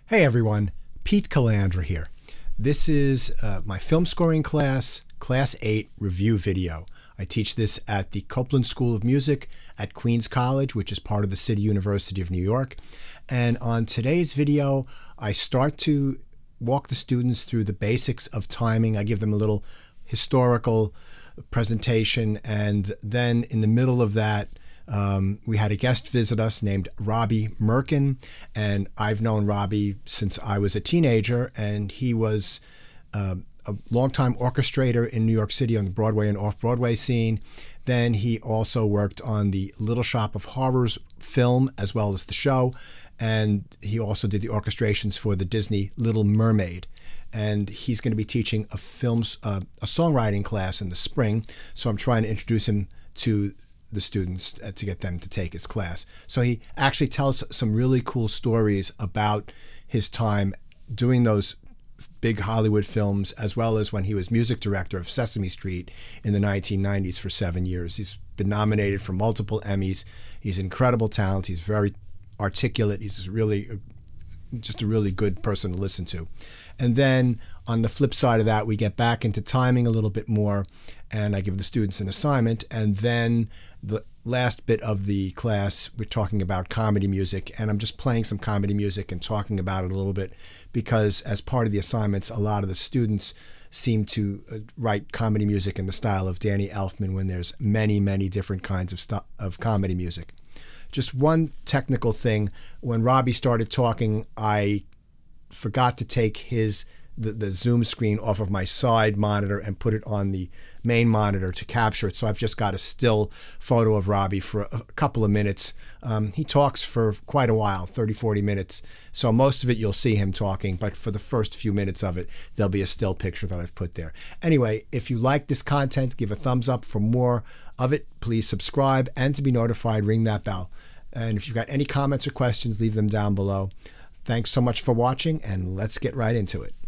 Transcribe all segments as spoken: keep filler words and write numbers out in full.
Hey everyone, Pete Calandra here. This is uh, my film scoring class, Class eight review video. I teach this at the Copeland School of Music at Queens College, which is part of the City University of New York. And on today's video, I start to walk the students through the basics of timing. I give them a little historical presentation, and then in the middle of that, Um, we had a guest visit us named Robby Merkin, and I've known Robby since I was a teenager, and he was uh, a longtime orchestrator in New York City on the Broadway and off-Broadway scene. Then he also worked on the Little Shop of Horrors film as well as the show, and he also did the orchestrations for the Disney Little Mermaid. And he's going to be teaching a films, uh, a songwriting class in the spring, so I'm trying to introduce him to the students to get them to take his class. So he actually tells some really cool stories about his time doing those big Hollywood films, as well as when he was music director of Sesame Street in the nineteen nineties for seven years. He's been nominated for multiple Emmys. He's incredible talent. He's very articulate. He's really just a really good person to listen to. And then on the flip side of that, we get back into timing a little bit more, and I give the students an assignment. And then the last bit of the class, we're talking about comedy music, and I'm just playing some comedy music and talking about it a little bit, because as part of the assignments, a lot of the students seem to write comedy music in the style of Danny Elfman, when there's many, many different kinds of, st of comedy music. Just one technical thing, when Robby started talking, I forgot to take his the, the Zoom screen off of my side monitor and put it on the main monitor to capture it. So I've just got a still photo of Robby for a, a couple of minutes. Um, he talks for quite a while, thirty, forty minutes. So most of it you'll see him talking, but for the first few minutes of it, there'll be a still picture that I've put there. Anyway, if you like this content, give a thumbs up. For more of it, please subscribe, and to be notified, ring that bell. And if you've got any comments or questions, leave them down below. Thanks so much for watching, and let's get right into it.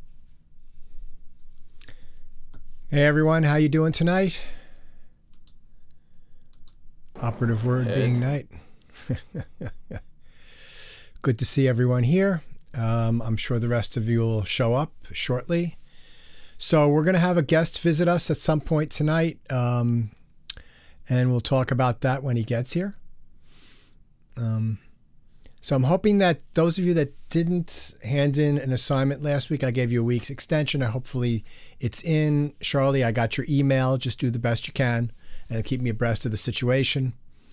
Hey everyone, how you doing tonight? Operative word Good. being night. Good to see everyone here. Um, I'm sure the rest of you will show up shortly. So we're going to have a guest visit us at some point tonight, um, and we'll talk about that when he gets here. Um, so I'm hoping that those of you that didn't hand in an assignment last week, I gave you a week's extension. I hopefully it's in. Charlie, I got your email. Just do the best you can and keep me abreast of the situation.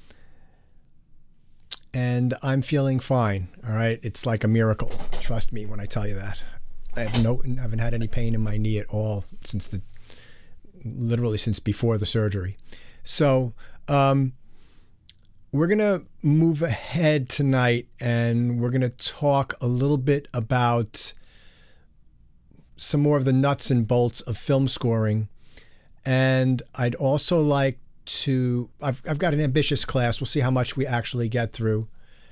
And I'm feeling fine. All right. It's like a miracle. Trust me when I tell you that. I have no, I haven't had any pain in my knee at all since the, literally since before the surgery. So, um, we're going to move ahead tonight, and we're going to talk a little bit about some more of the nuts and bolts of film scoring. And I'd also like to, I've, I've got an ambitious class. We'll see how much we actually get through.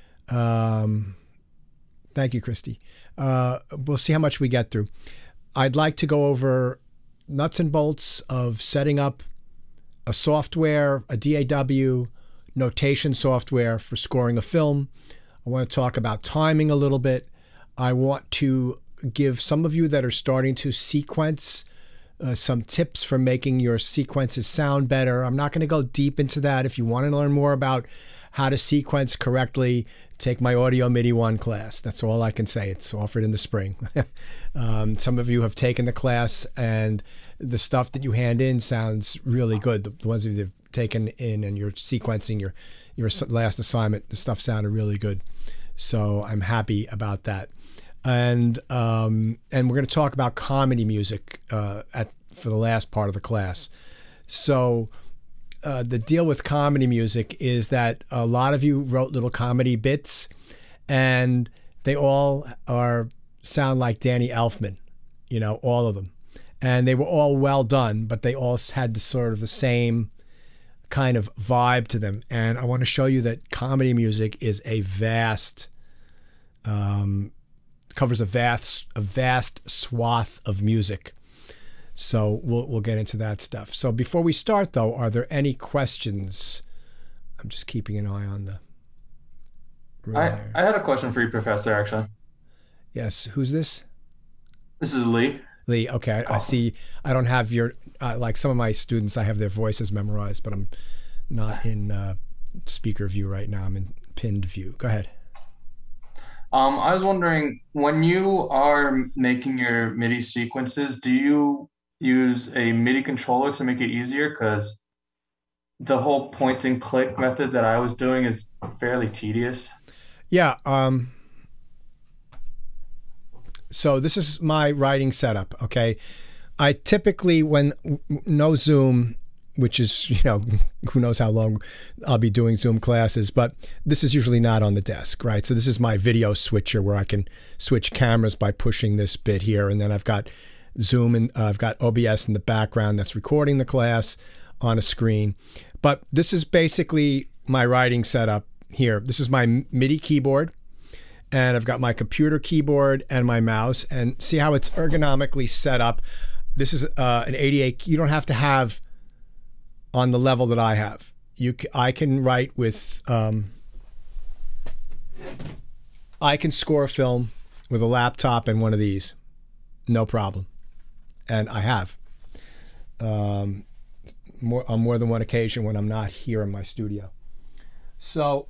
Um, thank you, Christy. Uh, we'll see how much we get through. I'd like to go over nuts and bolts of setting up a software, a D A W, notation software for scoring a film. I want to talk about timing a little bit. I want to give some of you that are starting to sequence uh, some tips for making your sequences sound better. I'm not going to go deep into that. If you want to learn more about how to sequence correctly, take my Audio MIDI one class. That's all I can say. It's offered in the spring. um, some of you have taken the class, and the stuff that you hand in sounds really good. The, the ones of you that have taken in and you're sequencing your your last assignment, the stuff sounded really good. So I'm happy about that. And um, and we're going to talk about comedy music uh, at for the last part of the class. So uh, the deal with comedy music is that a lot of you wrote little comedy bits, and they all are sound like Danny Elfman, you know, all of them. And they were all well done, but they all had the sort of the same kind of vibe to them. And I want to show you that comedy music is a vast, um, covers a vast, a vast swath of music. So we'll, we'll get into that stuff. So before we start though, are there any questions? I'm just keeping an eye on the I, I had a question for you, Professor, actually. Yes, who's this? This is Lee. Lee. Okay, I, I Oh, see. I don't have your uh, like some of my students. I have their voices memorized, but I'm not in uh, speaker view right now. I'm in pinned view. Go ahead. um, I was wondering when you are making your MIDI sequences, do you use a MIDI controller to make it easier? Because the whole point and click method that I was doing is fairly tedious. Yeah. Um, so this is my writing setup. Okay. I typically, when no Zoom, which is, you know, who knows how long I'll be doing Zoom classes, but this is usually not on the desk, right? So this is my video switcher where I can switch cameras by pushing this bit here. And then I've got Zoom and uh, I've got O B S in the background that's recording the class on a screen. But this is basically my writing setup here. This is my MIDI keyboard. And I've got my computer keyboard and my mouse. And see how it's ergonomically set up. This is uh, an eighty-eight. You don't have to have on the level that I have. You, I can write with. Um, I can score a film with a laptop and one of these, no problem, and I have um, more on more than one occasion when I'm not here in my studio. So,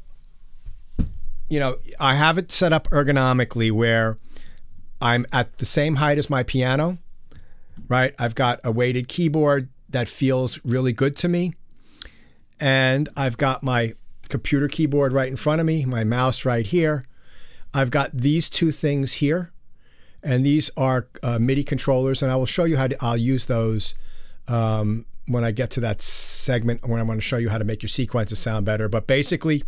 you know, I have it set up ergonomically where I'm at the same height as my piano. Right, I've got a weighted keyboard that feels really good to me, and I've got my computer keyboard right in front of me, my mouse right here. I've got these two things here, and these are uh, MIDI controllers, and I will show you how to, I'll use those um, when I get to that segment where I'm going to show you how to make your sequences sound better. But basically,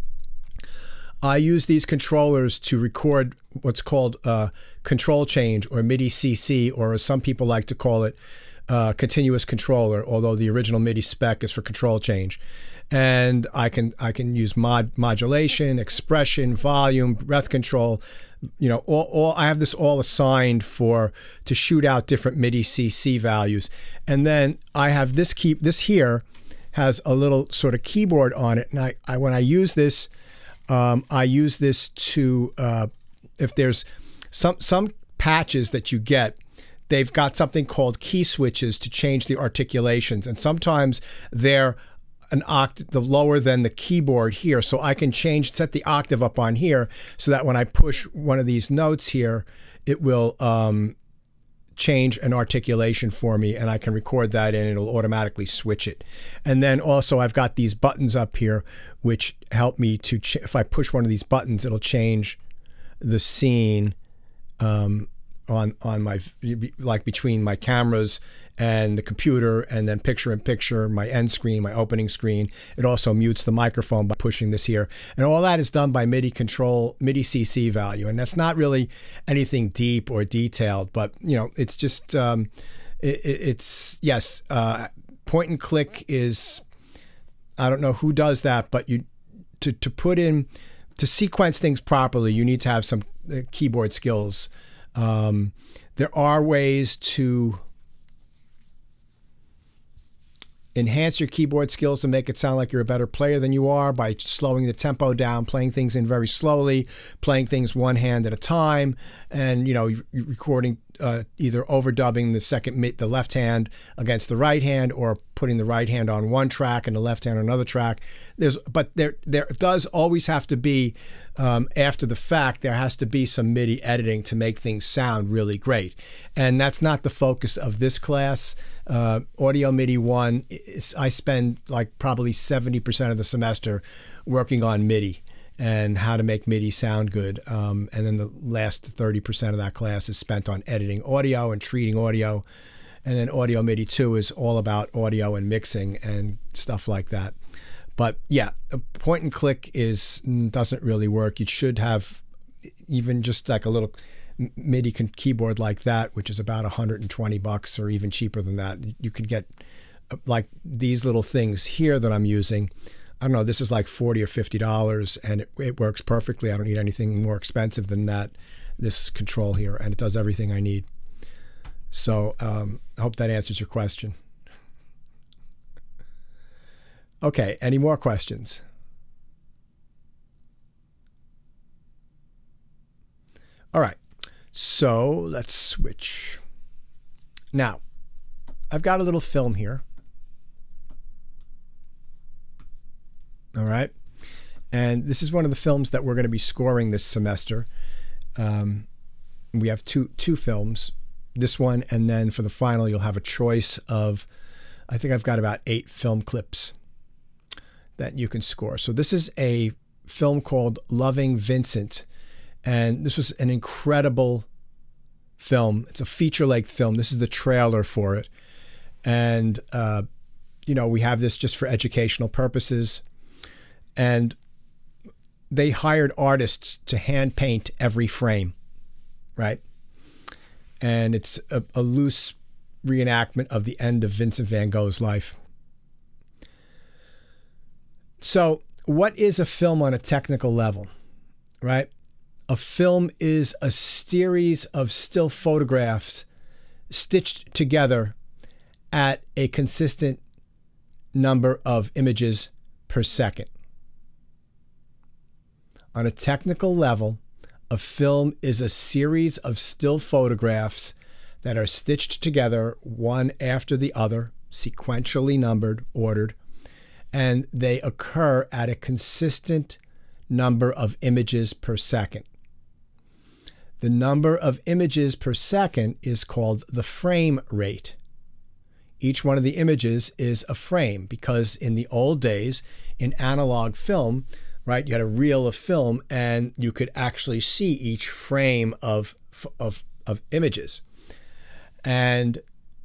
I use these controllers to record what's called uh, control change, or MIDI C C, or as some people like to call it, uh, continuous controller, although the original MIDI spec is for control change. And I can I can use mod modulation, expression, volume, breath control. You know, all, all I have this all assigned for to shoot out different MIDI C C values. And then I have this key. This here has a little sort of keyboard on it, and I, I when I use this. Um, I use this to, uh, if there's some some patches that you get, they've got something called key switches to change the articulations. And sometimes they're an octave the lower than the keyboard here. So I can change, set the octave up on here so that when I push one of these notes here, it will um, change an articulation for me, and I can record that in, it'll automatically switch it. And then also I've got these buttons up here which help me to, ch if I push one of these buttons, it'll change the scene um, on on my, like between my cameras and the computer, and then picture in picture, my end screen, my opening screen. It also mutes the microphone by pushing this here. And all that is done by MIDI control, MIDI C C value. And that's not really anything deep or detailed, but you know, it's just, um, it, it's, yes, uh, point and click is, I don't know who does that, but you, to, to put in, to sequence things properly, you need to have some uh, keyboard skills. Um, there are ways to enhance your keyboard skills to make it sound like you're a better player than you are by slowing the tempo down, playing things in very slowly, playing things one hand at a time, and you know, recording uh, either overdubbing the second the left hand against the right hand, or putting the right hand on one track and the left hand on another track. There's, but there there does always have to be, um, after the fact, there has to be some MIDI editing to make things sound really great, and that's not the focus of this class. Uh, Audio MIDI one, is, I spend like probably seventy percent of the semester working on MIDI and how to make MIDI sound good. Um, and then the last thirty percent of that class is spent on editing audio and treating audio. And then Audio MIDI two is all about audio and mixing and stuff like that. But yeah, a point and click is doesn't really work. You should have even just like a little MIDI keyboard like that, which is about one hundred twenty bucks, or even cheaper than that. You could get like these little things here that I'm using. I don't know, this is like forty or fifty dollars, and it, it works perfectly. I don't need anything more expensive than that, this control here, and it does everything I need. So um, I hope that answers your question. Okay, any more questions? All right. So let's switch. Now, I've got a little film here. All right. And this is one of the films that we're going to be scoring this semester. Um, we have two two films, this one, and then for the final, you'll have a choice of, I think I've got about eight film clips that you can score. So this is a film called Loving Vincent. And this was an incredible film. It's a feature-length film. This is the trailer for it. And, uh, you know, we have this just for educational purposes. And they hired artists to hand paint every frame, right? And it's a, a loose reenactment of the end of Vincent van Gogh's life. So what is a film on a technical level, right? A film is a series of still photographs stitched together at a consistent number of images per second. On a technical level, a film is a series of still photographs that are stitched together one after the other, sequentially numbered, ordered, and they occur at a consistent number of images per second. The number of images per second is called the frame rate. Each one of the images is a frame because in the old days, in analog film, right, you had a reel of film and you could actually see each frame of, of, of images. And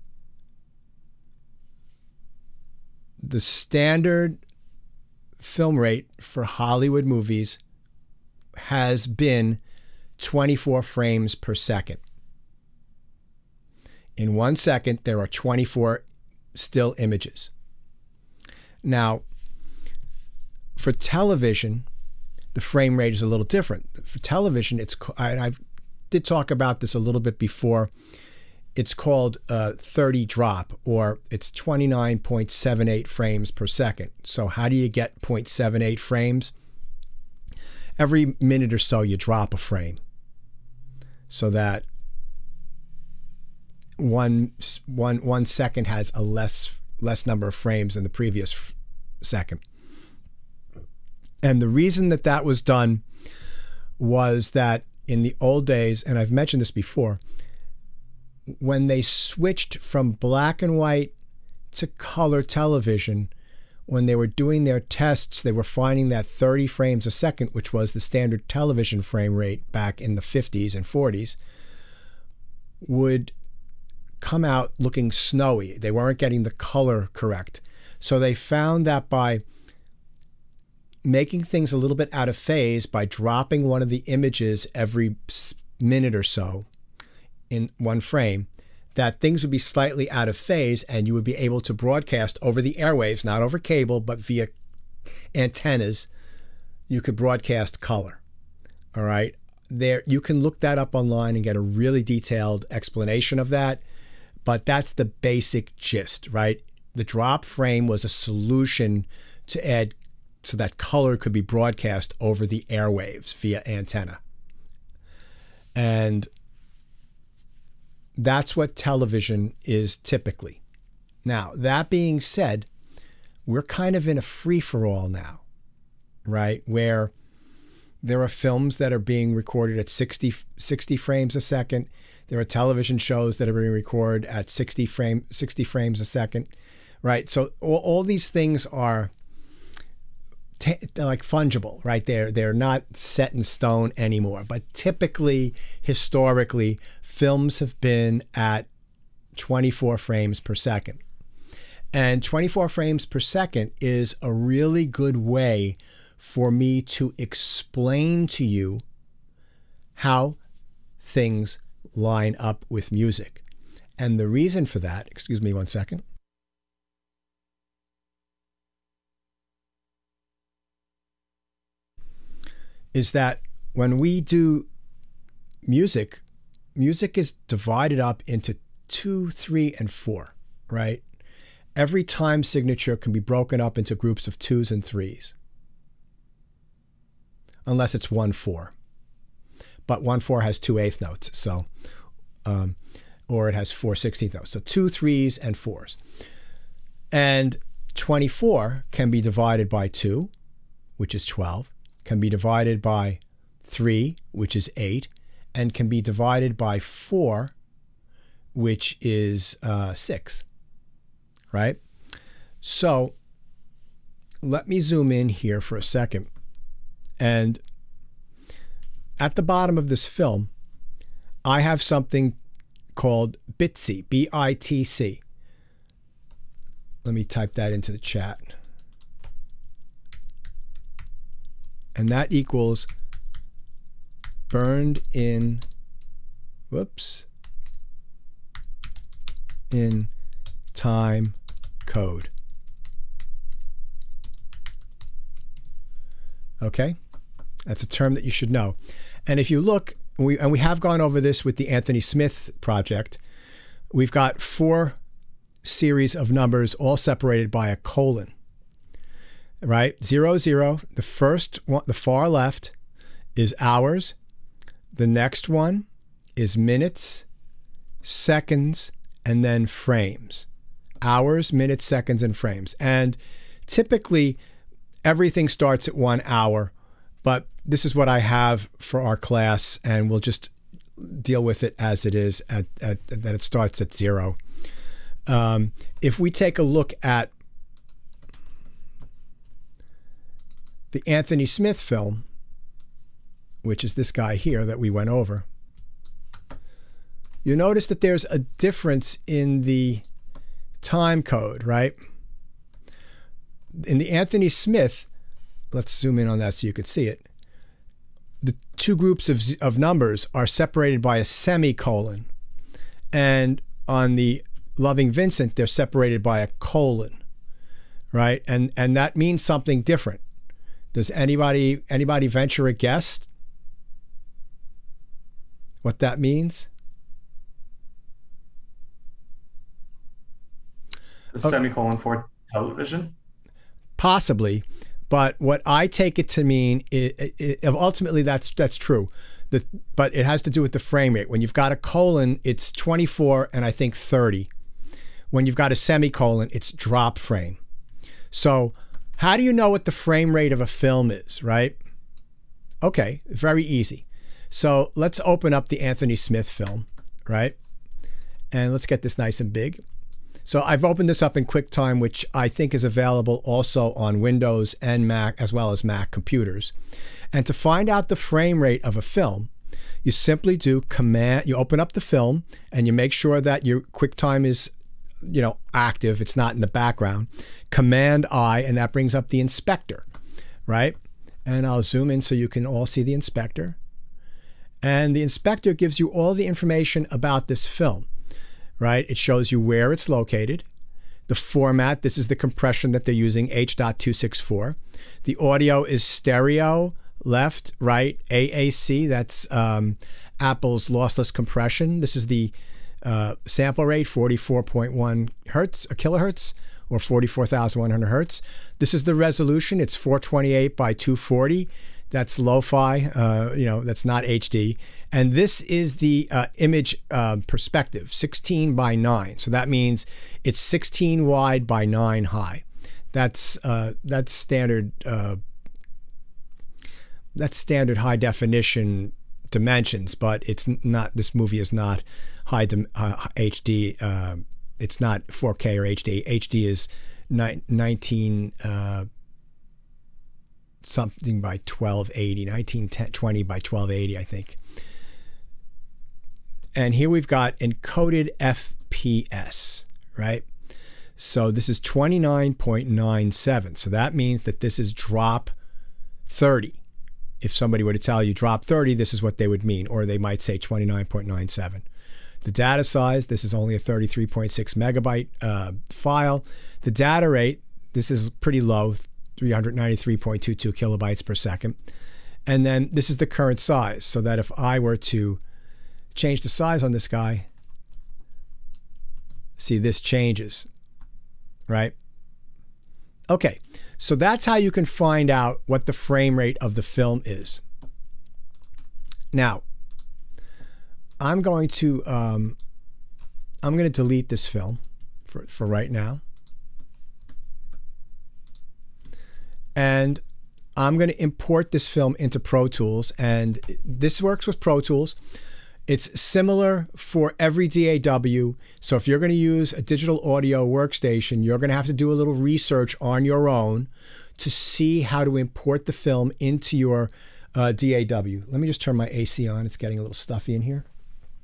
the standard film rate for Hollywood movies has been twenty-four frames per second. In one second, there are twenty-four still images. Now, for television, the frame rate is a little different. For television, it's I, I did talk about this a little bit before. It's called uh, thirty drop, or it's twenty-nine point seven eight frames per second. So how do you get zero point seven eight frames? Every minute or so, you drop a frame so that one, one, one second has a less, less number of frames than the previous second. And the reason that that was done was that in the old days, and I've mentioned this before, when they switched from black and white to color television, when they were doing their tests, they were finding that thirty frames a second, which was the standard television frame rate back in the fifties and forties, would come out looking snowy. They weren't getting the color correct. So they found that by making things a little bit out of phase, by dropping one of the images every minute or so in one frame, that things would be slightly out of phase and you would be able to broadcast over the airwaves, not over cable, but via antennas. You could broadcast color. All right. There, you can look that up online and get a really detailed explanation of that. But that's the basic gist, right? The drop frame was a solution to add so that color could be broadcast over the airwaves via antenna. And that's what television is typically. Now, that being said, we're kind of in a free-for-all now, right? Where there are films that are being recorded at sixty, sixty frames a second. There are television shows that are being recorded at sixty, frame, sixty frames a second, right? So all, all these things are T like fungible, right? They're, they're not set in stone anymore. But typically, historically, films have been at twenty-four frames per second. And twenty-four frames per second is a really good way for me to explain to you how things line up with music. And the reason for that, excuse me one second. Is that when we do music, music is divided up into two, three, and four, right? Every time signature can be broken up into groups of twos and threes, unless it's one, four. but one four has two eighth notes. So, um, or it has four sixteenth notes. So two threes and fours. And twenty-four can be divided by two, which is twelve, can be divided by three, which is eight, and can be divided by four, which is uh, six, right? So let me zoom in here for a second. And at the bottom of this film, I have something called Bitc, B I T C. Let me type that into the chat. And that equals burned in, whoops, in time code. Okay, that's a term that you should know. And if you look, we, and we have gone over this with the Anthony Smith project, we've got four series of numbers all separated by a colon, right? Zero, zero, the first one, the far left is hours. The next one is minutes, seconds, and then frames. Hours, minutes, seconds, and frames. And typically, everything starts at one hour, but this is what I have for our class, and we'll just deal with it as it is, at, at, that it starts at zero. Um, if we take a look at the Anthony Smith film, which is this guy here that we went over, you notice that there's a difference in the time code, right? In the Anthony Smith, let's zoom in on that so you can see it. The two groups of, of numbers are separated by a semicolon. And on the Loving Vincent, they're separated by a colon, right? And and that means something different. Does anybody anybody venture a guess what that means? The semicolon for television? Possibly, but what I take it to mean is, is ultimately that's that's true. The, but it has to do with the frame rate. When you've got a colon, it's twenty-four and I think thirty. When you've got a semicolon, it's drop frame. So how do you know what the frame rate of a film is, right? Okay, very easy. So let's open up the Anthony Smith film, right? And let's get this nice and big. So I've opened this up in QuickTime, which I think is available also on Windows and Mac, as well as Mac computers. And to find out the frame rate of a film, you simply do command, you open up the film and you make sure that your QuickTime is, you know, active. It's not in the background. Command I, and that brings up the inspector, right? And I'll zoom in so you can all see the inspector. And the inspector gives you all the information about this film, right? It shows you where it's located, the format. This is the compression that they're using, H two sixty-four. The audio is stereo, left, right, A A C. That's um, Apple's lossless compression. This is the uh, sample rate, forty-four point one hertz, or kilohertz, or forty-four thousand one hundred hertz. This is the resolution. It's four twenty-eight by two forty. That's lo-fi, uh, you know, that's not H D. And this is the uh, image uh, perspective, sixteen by nine. So that means it's sixteen wide by nine high. That's uh, that's standard. Uh, that's standard high definition dimensions, but it's not. This movie is not high uh, H D. Uh, it's not four K or H D. H D is nineteen. Uh, something by twelve eighty, nineteen twenty by twelve eighty, I think. And here we've got encoded F P S, right? So this is twenty-nine point nine seven. So that means that this is drop thirty. If somebody were to tell you drop thirty, this is what they would mean, or they might say twenty-nine point nine seven. The data size, this is only a thirty-three point six megabyte uh, file. The data rate, this is pretty low, three hundred ninety-three point two two kilobytes per second. And then this is the current size, so that if I were to change the size on this guy, see, this changes, right? Okay, so that's how you can find out what the frame rate of the film is. Now, I'm going to um, I'm going to delete this film for, for right now. And I'm going to import this film into Pro Tools, and this works with Pro Tools. It's similar for every D A W. So if you're going to use a digital audio workstation, you're going to have to do a little research on your own to see how to import the film into your uh, D A W. Let me just turn my A C on. It's getting a little stuffy in here.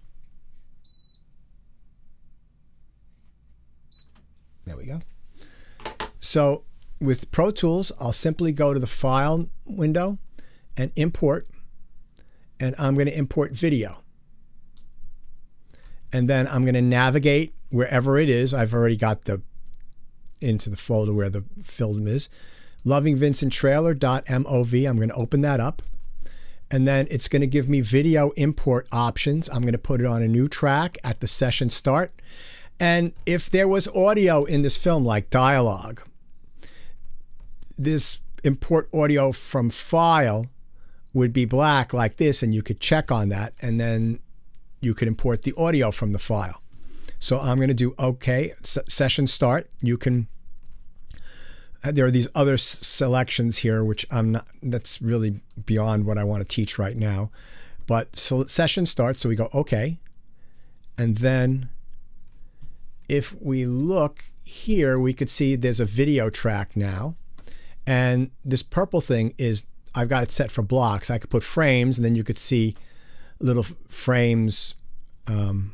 There we go. So with Pro Tools, I'll simply go to the File window and Import, and I'm going to import video. And then I'm going to navigate wherever it is. I've already got the into the folder where the film is. Loving Vincent Trailer.mov. I'm going to open that up. And then it's going to give me video import options. I'm going to put it on a new track at the session start. And if there was audio in this film, like dialogue, this import audio from file would be black like this, and you could check on that, and then you could import the audio from the file. So I'm going to do OK, session start. You can, there are these other selections here, which I'm not, that's really beyond what I want to teach right now. But so session start, so we go OK. And then if we look here, we could see there's a video track now. And this purple thing is, I've got it set for blocks. I could put frames, and then you could see little frames um,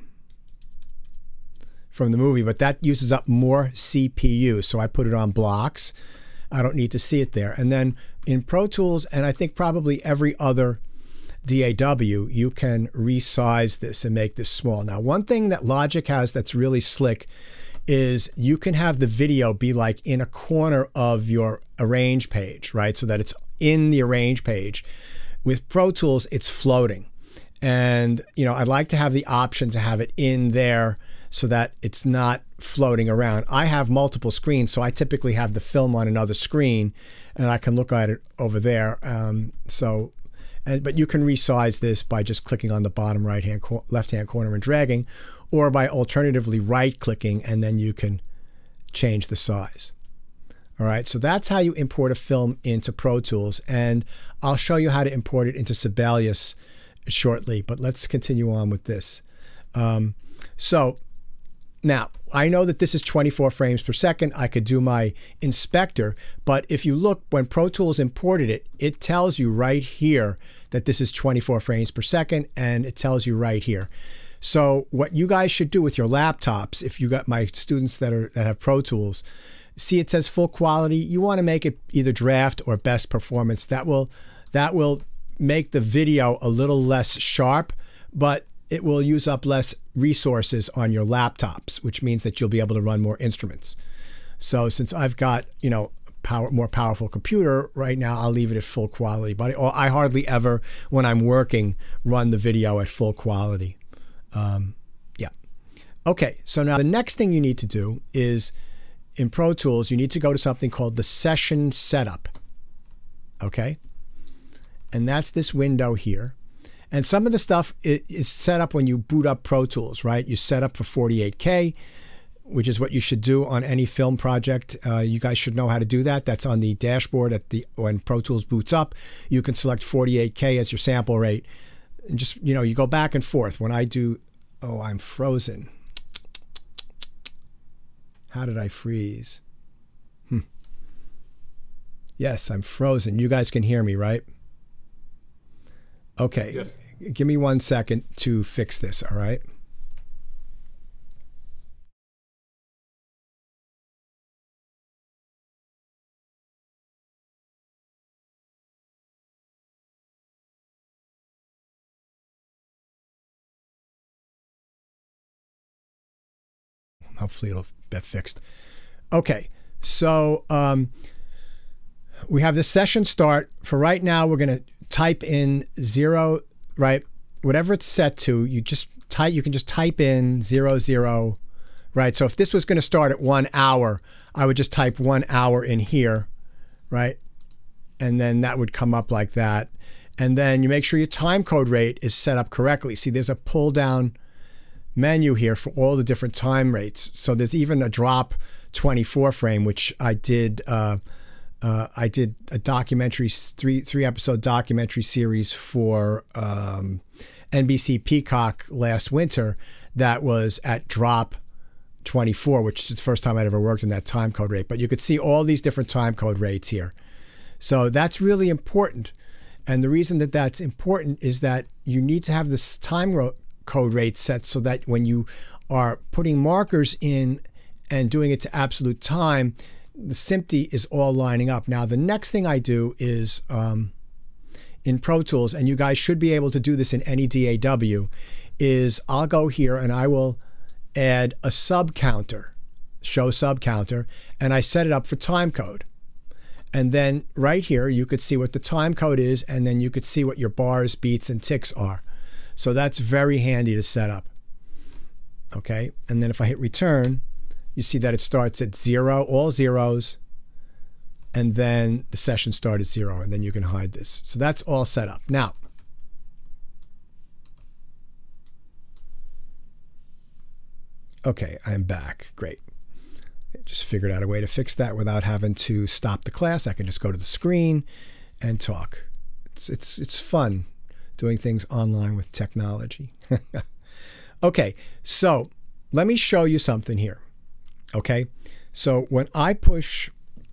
from the movie, but that uses up more C P U. So I put it on blocks. I don't need to see it there. And then in Pro Tools, and I think probably every other D A W, you can resize this and make this small. Now, one thing that Logic has that's really slick is you can have the video be like in a corner of your arrange page, right? So that it's in the arrange page. With Pro Tools, it's floating. And, you know, I'd like to have the option to have it in there so that it's not floating around. I have multiple screens, so I typically have the film on another screen, and I can look at it over there. Um, so, and, but you can resize this by just clicking on the bottom right-hand, left-hand corner and dragging, or by alternatively right-clicking, and then you can change the size. All right, so that's how you import a film into Pro Tools, and I'll show you how to import it into Sibelius shortly, but let's continue on with this. Um, so now I know that this is twenty-four frames per second. I could do my inspector, but if you look, when Pro Tools imported it, it tells you right here that this is twenty-four frames per second, and it tells you right here. So what you guys should do with your laptops, if you got my students that are that have Pro Tools, see it says full quality. You want to make it either draft or best performance. That will that will make the video a little less sharp, but it will use up less resources on your laptops, which means that you'll be able to run more instruments. So since I've got, you know, power, more powerful computer right now, I'll leave it at full quality. But I hardly ever, when I'm working, run the video at full quality. Um, yeah. Okay, so now the next thing you need to do is, in Pro Tools, you need to go to something called the Session Setup. Okay? And that's this window here. And some of the stuff is set up when you boot up Pro Tools, right? You set up for forty-eight K, which is what you should do on any film project. Uh, you guys should know how to do that. That's on the dashboard at the when Pro Tools boots up. You can select forty-eight K as your sample rate. And just, you know, you go back and forth. When I do, oh, I'm frozen. How did I freeze? Hmm. Yes, I'm frozen. You guys can hear me, right? Okay. Yes. Give me one second to fix this, all right? Hopefully it'll get fixed. Okay, so um, we have the session start. For right now, we're going to type in zero, right? Whatever it's set to, you just type. You can just type in zero zero, right? So if this was going to start at one hour, I would just type one hour in here, right? And then that would come up like that. And then you make sure your time code rate is set up correctly. See, there's a pull down menu here for all the different time rates. So there's even a drop twenty-four frame, which I did. Uh, uh, I did a documentary, three three episode documentary series for um, N B C Peacock last winter. That was at drop twenty-four, which is the first time I'd ever worked in that time code rate. But you could see all these different time code rates here. So that's really important. And the reason that that's important is that you need to have this time code rate set so that when you are putting markers in and doing it to absolute time, the S M P T is all lining up. Now, the next thing I do is um, in Pro Tools, and you guys should be able to do this in any D A W, is I'll go here and I will add a sub counter, show sub counter, and I set it up for time code. And then right here, you could see what the time code is, and then you could see what your bars, beats, and ticks are. So that's very handy to set up. Okay, and then if I hit return, you see that it starts at zero, all zeros, and then the session starts at zero, and then you can hide this. So that's all set up. Now, okay, I'm back. Great. Just figured out a way to fix that without having to stop the class. I can just go to the screen and talk. It's it's it's fun doing things online with technology. Okay, so let me show you something here. Okay, so when I push,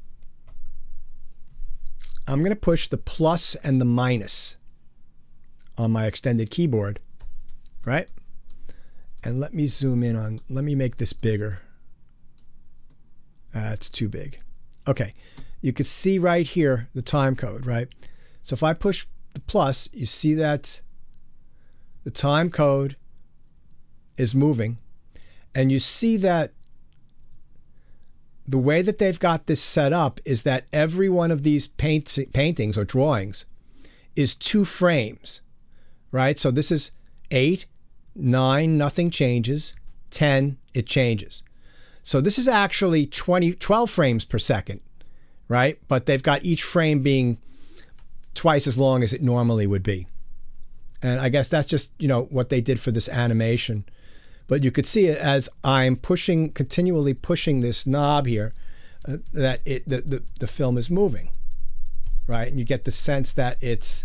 I'm going to push the plus and the minus on my extended keyboard, right? And let me zoom in on, let me make this bigger. That's uh, too big. Okay, you could see right here the time code, right? So if I push the plus, you see that the time code is moving, and you see that the way that they've got this set up is that every one of these paint paintings or drawings is two frames, right? So this is eight, nine, nothing changes, ten, it changes. So this is actually twenty, twelve frames per second, right? But they've got each frame being twice as long as it normally would be. And I guess that's just, you know, what they did for this animation. But you could see it as I'm pushing, continually pushing this knob here, uh, that it the, the, the film is moving, right? And you get the sense that it's,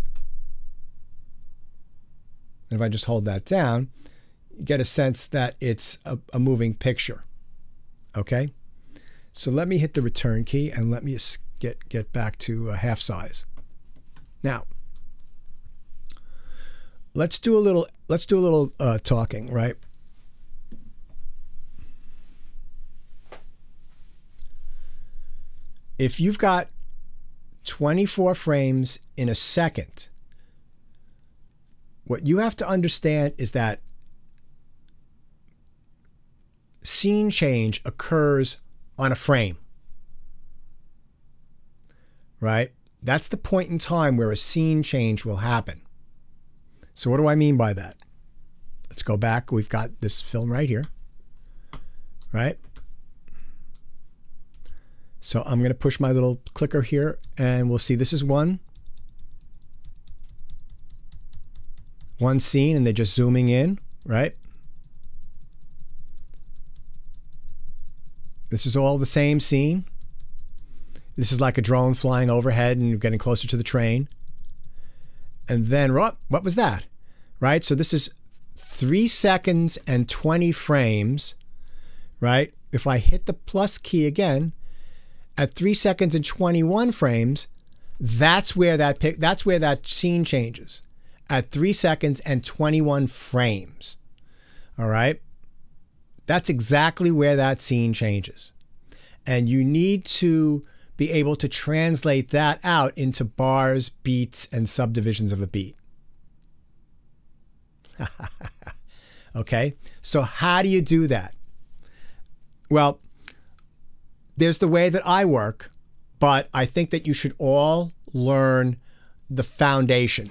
and if I just hold that down, you get a sense that it's a, a moving picture. Okay, so let me hit the return key and let me get get back to uh, half size. Now, let's do a little let's do a little uh, talking, right? If you've got twenty-four frames in a second, what you have to understand is that scene change occurs on a frame, right? That's the point in time where a scene change will happen. So what do I mean by that? Let's go back. We've got this film right here, right? So I'm going to push my little clicker here, and we'll see this is one. One scene, and they're just zooming in, right? This is all the same scene. This is like a drone flying overhead and you're getting closer to the train. And then, what was that? Right? So this is three seconds and twenty frames, right? If I hit the plus key again, at three seconds and twenty-one frames, that's where that pic, that's where that scene changes. At three seconds and twenty-one frames. All right? That's exactly where that scene changes. And you need to be able to translate that out into bars, beats, and subdivisions of a beat. Okay? So how do you do that? Well, there's the way that I work, but I think that you should all learn the foundation.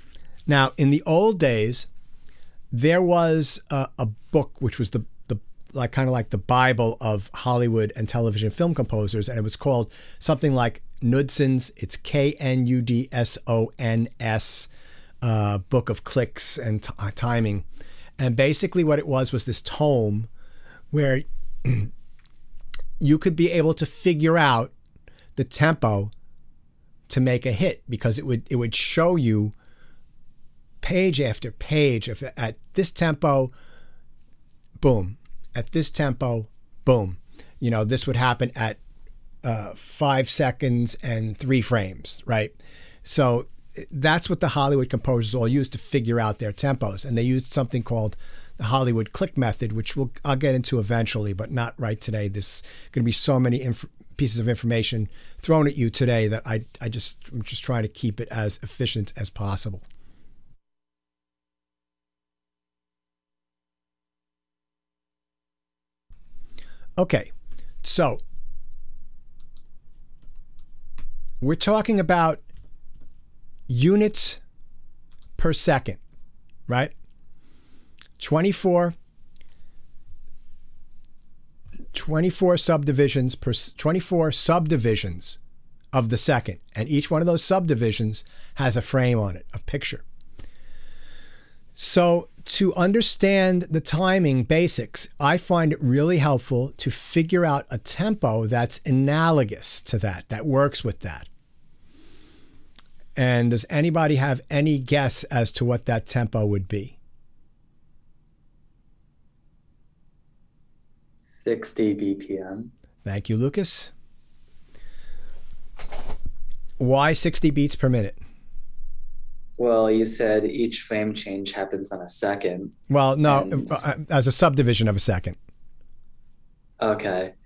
Now, in the old days, there was a, a book, which was the, the like kind of like the Bible of Hollywood and television film composers, and it was called something like Knudson's. It's K N U D S O N S, uh, Book of Clicks and t- uh, Timing. And basically what it was was this tome where you could be able to figure out the tempo to make a hit, because it would it would show you page after page of at this tempo, boom, at this tempo, boom. You know, this would happen at uh, five seconds and three frames, right? So that's what the Hollywood composers all used to figure out their tempos. And they used something called the Hollywood click method, which we'll, I'll get into eventually, but not right today. There's going to be so many inf- pieces of information thrown at you today that I, I just, I'm just trying to keep it as efficient as possible. Okay, so we're talking about units per second, right? twenty-four, twenty-four subdivisions per twenty-four subdivisions of the second, and each one of those subdivisions has a frame on it, a picture. So to understand the timing basics, I find it really helpful to figure out a tempo that's analogous to that, that works with that. And does anybody have any guess as to what that tempo would be? sixty B P M. Thank you, Lucas. Why sixty beats per minute? Well, you said each frame change happens on a second. Well, no, and... as a subdivision of a second. Okay.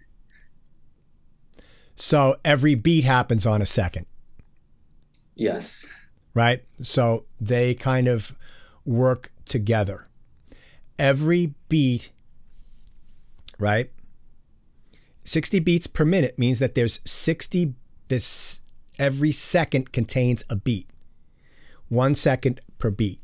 So every beat happens on a second. Yes. Right? So they kind of work together. Every beat, right? sixty beats per minute means that there's sixty, this, every second contains a beat. One second per beat.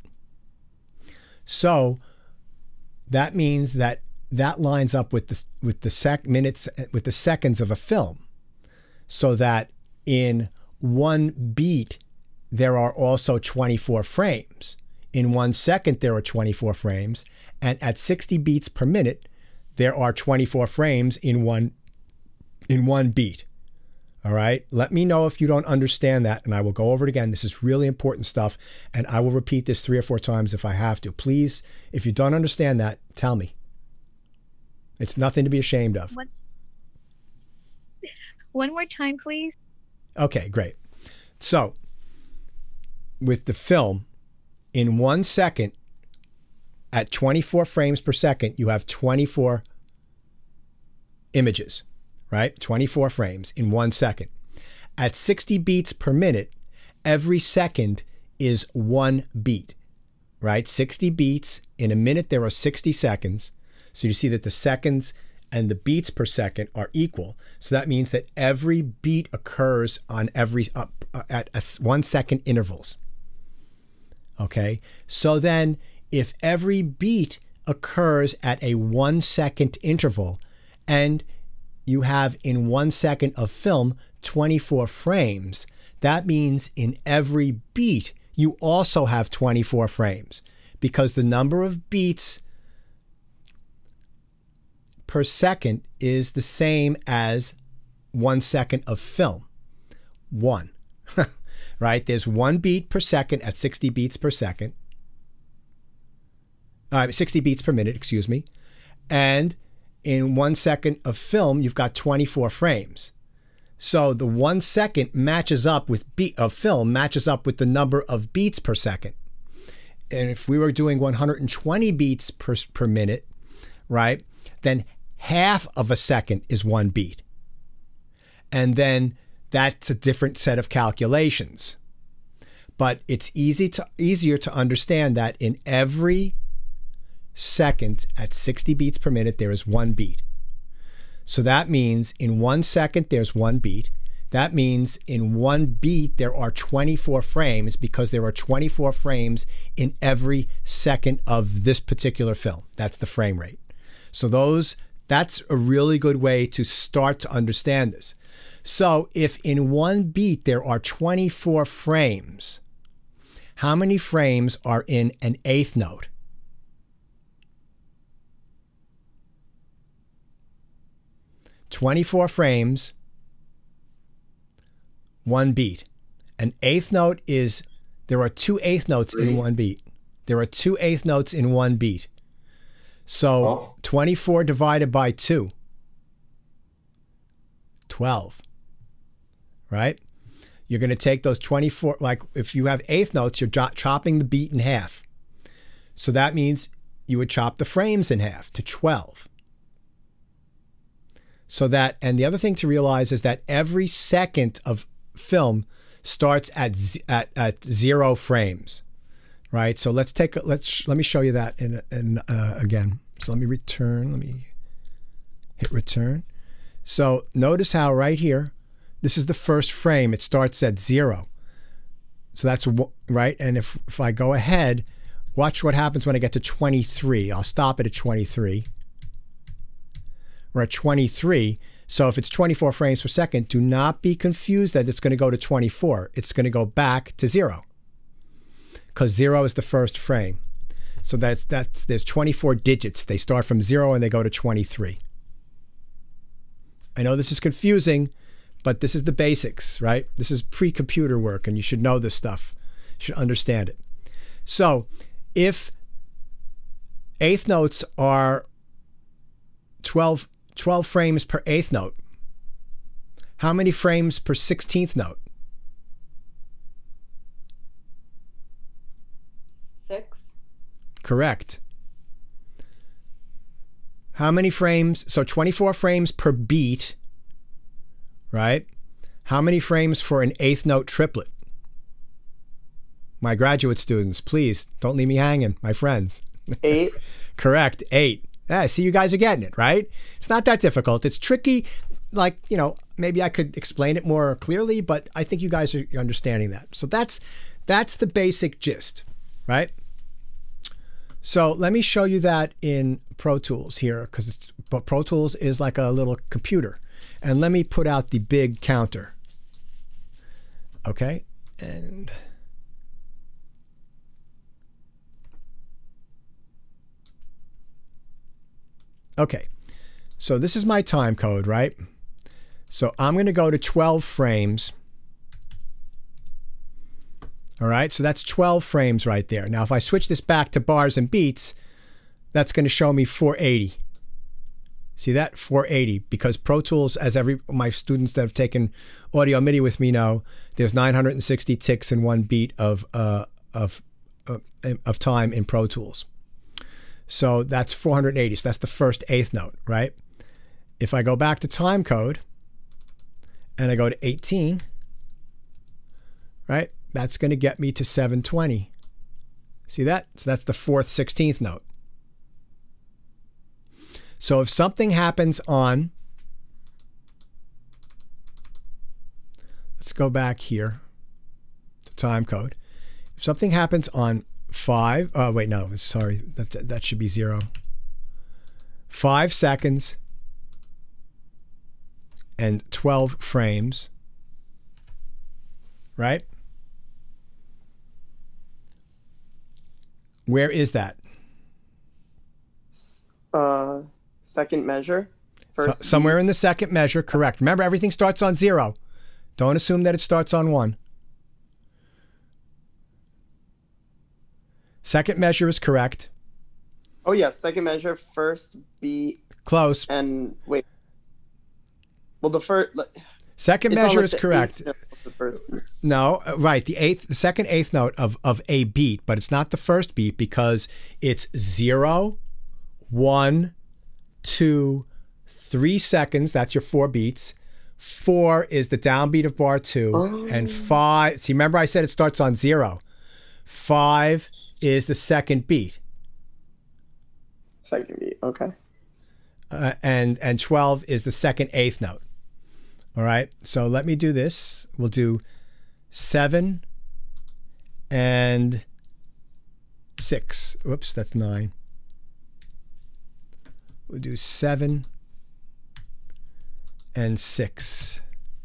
So that means that that lines up with the with the sec minutes with the seconds of a film, so that in one beat there are also twenty-four frames. In one second there are twenty-four frames, and at sixty beats per minute there are twenty-four frames in one in one beat. All right. Let me know if you don't understand that, and I will go over it again. This is really important stuff, and I will repeat this three or four times if I have to. Please, if you don't understand that, tell me. It's nothing to be ashamed of. One, one more time, please. Okay, great. So, with the film, in one second, at twenty-four frames per second, you have twenty-four images. Right? twenty-four frames in one second. At sixty beats per minute, every second is one beat, right? sixty beats in a minute, there are sixty seconds. So you see that the seconds and the beats per second are equal. So that means that every beat occurs on every, uh, at a one second intervals. Okay. So then if every beat occurs at a one second interval, and you have in one second of film twenty-four frames, that means in every beat you also have twenty-four frames, because the number of beats per second is the same as one second of film. One. Right? There's one beat per second at sixty beats per second. Uh, sixty beats per minute, excuse me. And in one second of film, you've got twenty-four frames. So the one second matches up with beat of film, matches up with the number of beats per second. And if we were doing one hundred twenty beats per, per minute, right, then half of a second is one beat. And then that's a different set of calculations. But it's easy to easier to understand that in every second at sixty beats per minute, there is one beat. So that means in one second, there's one beat. That means in one beat, there are twenty-four frames, because there are twenty-four frames in every second of this particular film. That's the frame rate. So those That's a really good way to start to understand this. So if in one beat there are twenty-four frames, how many frames are in an eighth note? twenty-four frames, one beat. An eighth note is, there are two eighth notes Three. in one beat. There are two eighth notes in one beat. So oh. twenty-four divided by two. twelve. Right? You're going to take those twenty-four, like if you have eighth notes, you're chopping the beat in half. So that means you would chop the frames in half to twelve. So that, and the other thing to realize is that every second of film starts at at, at zero frames, right? So let's take a, let's let me show you that in in uh, again. So let me return. Let me hit return. So notice how right here, this is the first frame. It starts at zero. So that's right. And if if I go ahead, watch what happens when I get to twenty-three. I'll stop it at twenty-three. We're at twenty-three. So if it's twenty-four frames per second, do not be confused that it's going to go to twenty-four. It's going to go back to zero because zero is the first frame. So that's, that's, there's twenty-four digits. They start from zero and they go to twenty-three. I know this is confusing, but this is the basics, right? This is pre-computer work and you should know this stuff. You should understand it. So if eighth notes are twelve, twelve frames per eighth note, how many frames per sixteenth note? Six. Correct. How many frames? So twenty-four frames per beat, right? How many frames for an eighth note triplet? My graduate students, please don't leave me hanging, my friends. Eight. Correct, eight. Yeah, see, you guys are getting it, right? It's not that difficult. It's tricky. Like, you know, maybe I could explain it more clearly, but I think you guys are understanding that. So that's that's the basic gist, right? So let me show you that in Pro Tools here, because Pro Tools is like a little computer. And let me put out the big counter. Okay, and okay, so this is my time code, right? So I'm going to go to twelve frames. All right, so that's twelve frames right there. Now, if I switch this back to bars and beats, that's going to show me four eighty. See that? four eighty, because Pro Tools, as every my students that have taken audio MIDI with me know, there's nine hundred sixty ticks in one beat of uh, of uh, of time in Pro Tools. So that's four hundred eighty. So that's the first eighth note, right? If I go back to time code and I go to eighteen, right? That's going to get me to seven twenty. See that? So that's the fourth sixteenth note. So if something happens on, let's go back here to time code. If something happens on five, oh wait, no, sorry, that, that should be zero. Five seconds and twelve frames, right? Where is that? Uh, second measure. First so, somewhere in the second measure, correct. Remember, everything starts on zero. Don't assume that it starts on one. Second measure is correct. Oh, yeah, second measure, first beat. Close. And wait. Well, the first. Second measure is correct. The first beat. No, right. The eighth, the second eighth note of, of a beat, but it's not the first beat because it's zero, one, two, three seconds. That's your four beats. Four is the downbeat of bar two. Oh. And five, see, remember I said it starts on zero. Five is the second beat. Second beat, okay. Uh, and, and twelve is the second eighth note. All right, so let me do this. We'll do seven and six. Whoops, that's nine. We'll do seven and six.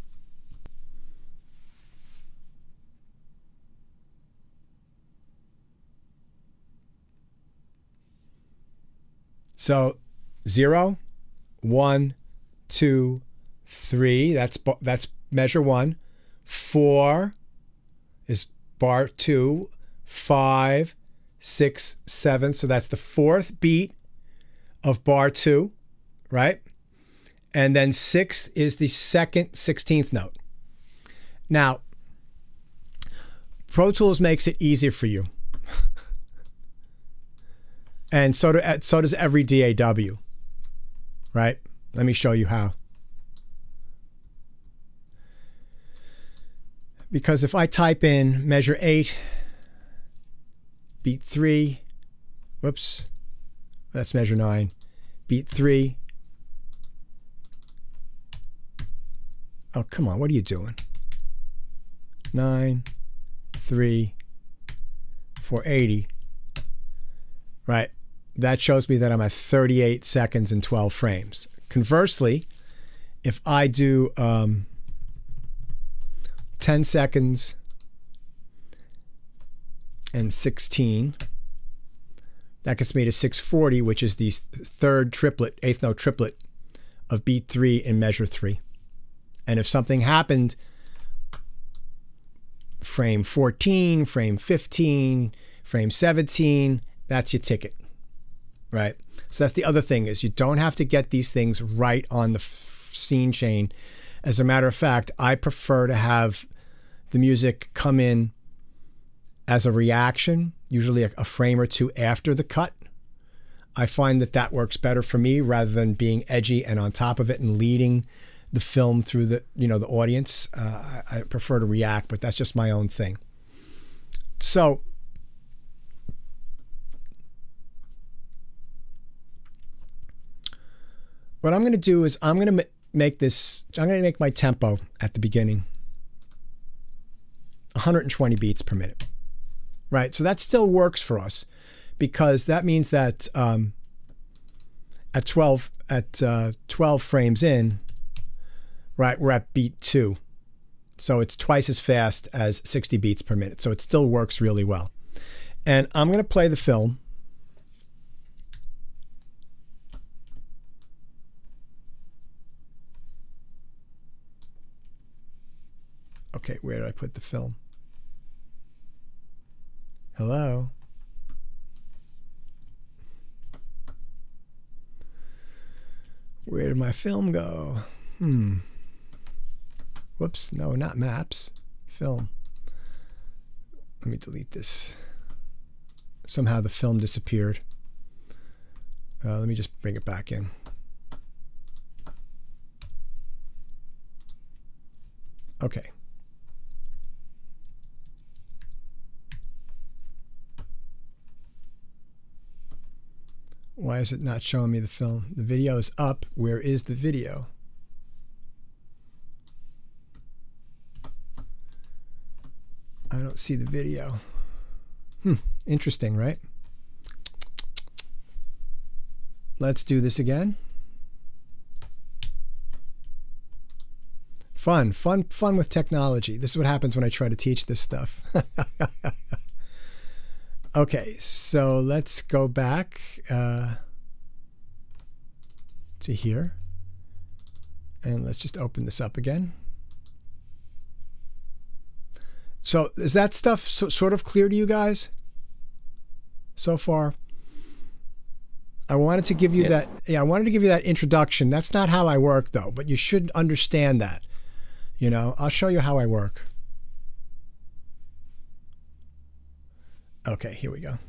So zero, one, two, three. That's that's measure one. Four is bar two. Five, six, seven. So that's the fourth beat of bar two, right? And then sixth is the second sixteenth note. Now, Pro Tools makes it easier for you. And so, do, so does every D A W, right? Let me show you how. Because if I type in measure eight, beat three, whoops, that's measure nine, beat three. Oh, come on, what are you doing? Nine, three, four eighty, right? That shows me that I'm at thirty-eight seconds and twelve frames. Conversely, if I do um, ten seconds and sixteen, that gets me to six forty, which is the third triplet, eighth note triplet of beat three in measure three. And if something happened, frame fourteen, frame fifteen, frame seventeen, that's your ticket, right? So that's the other thing, is you don't have to get these things right on the f scene chain. As a matter of fact, I prefer to have the music come in as a reaction, usually a, a frame or two after the cut. I find that that works better for me rather than being edgy and on top of it and leading the film through the, you know, the audience. Uh, I, I prefer to react, but that's just my own thing. So what I'm going to do is I'm going to make this, I'm going to make my tempo at the beginning one hundred twenty beats per minute, right? So that still works for us, because that means that um, at twelve at uh, twelve frames in, right, we're at beat two. So it's twice as fast as sixty beats per minute. So it still works really well. And I'm going to play the film. Okay, where did I put the film? Hello? Where did my film go? Hmm. Whoops, no, not maps. Film. Let me delete this. Somehow the film disappeared. Uh, let me just bring it back in. Okay. Why is it not showing me the film? The video is up. Where is the video? I don't see the video. Hmm, interesting, right? Let's do this again. Fun, fun, fun with technology. This is what happens when I try to teach this stuff. Okay, so let's go back uh, to here. And let's just open this up again. So is that stuff so, sort of clear to you guys so far? I wanted to give you yes. that. Yeah, I wanted to give you that introduction. That's not how I work, though, but you should understand that. You know, I'll show you how I work. Okay, here we go.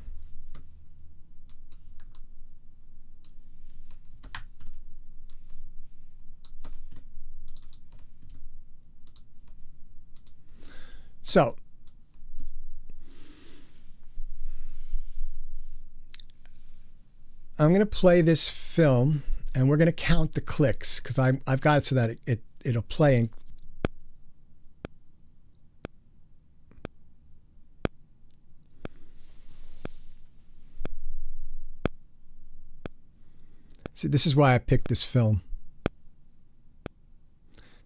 So, I'm going to play this film, and we're going to count the clicks, because I've got it so that it, it, it'll play and see, this is why I picked this film.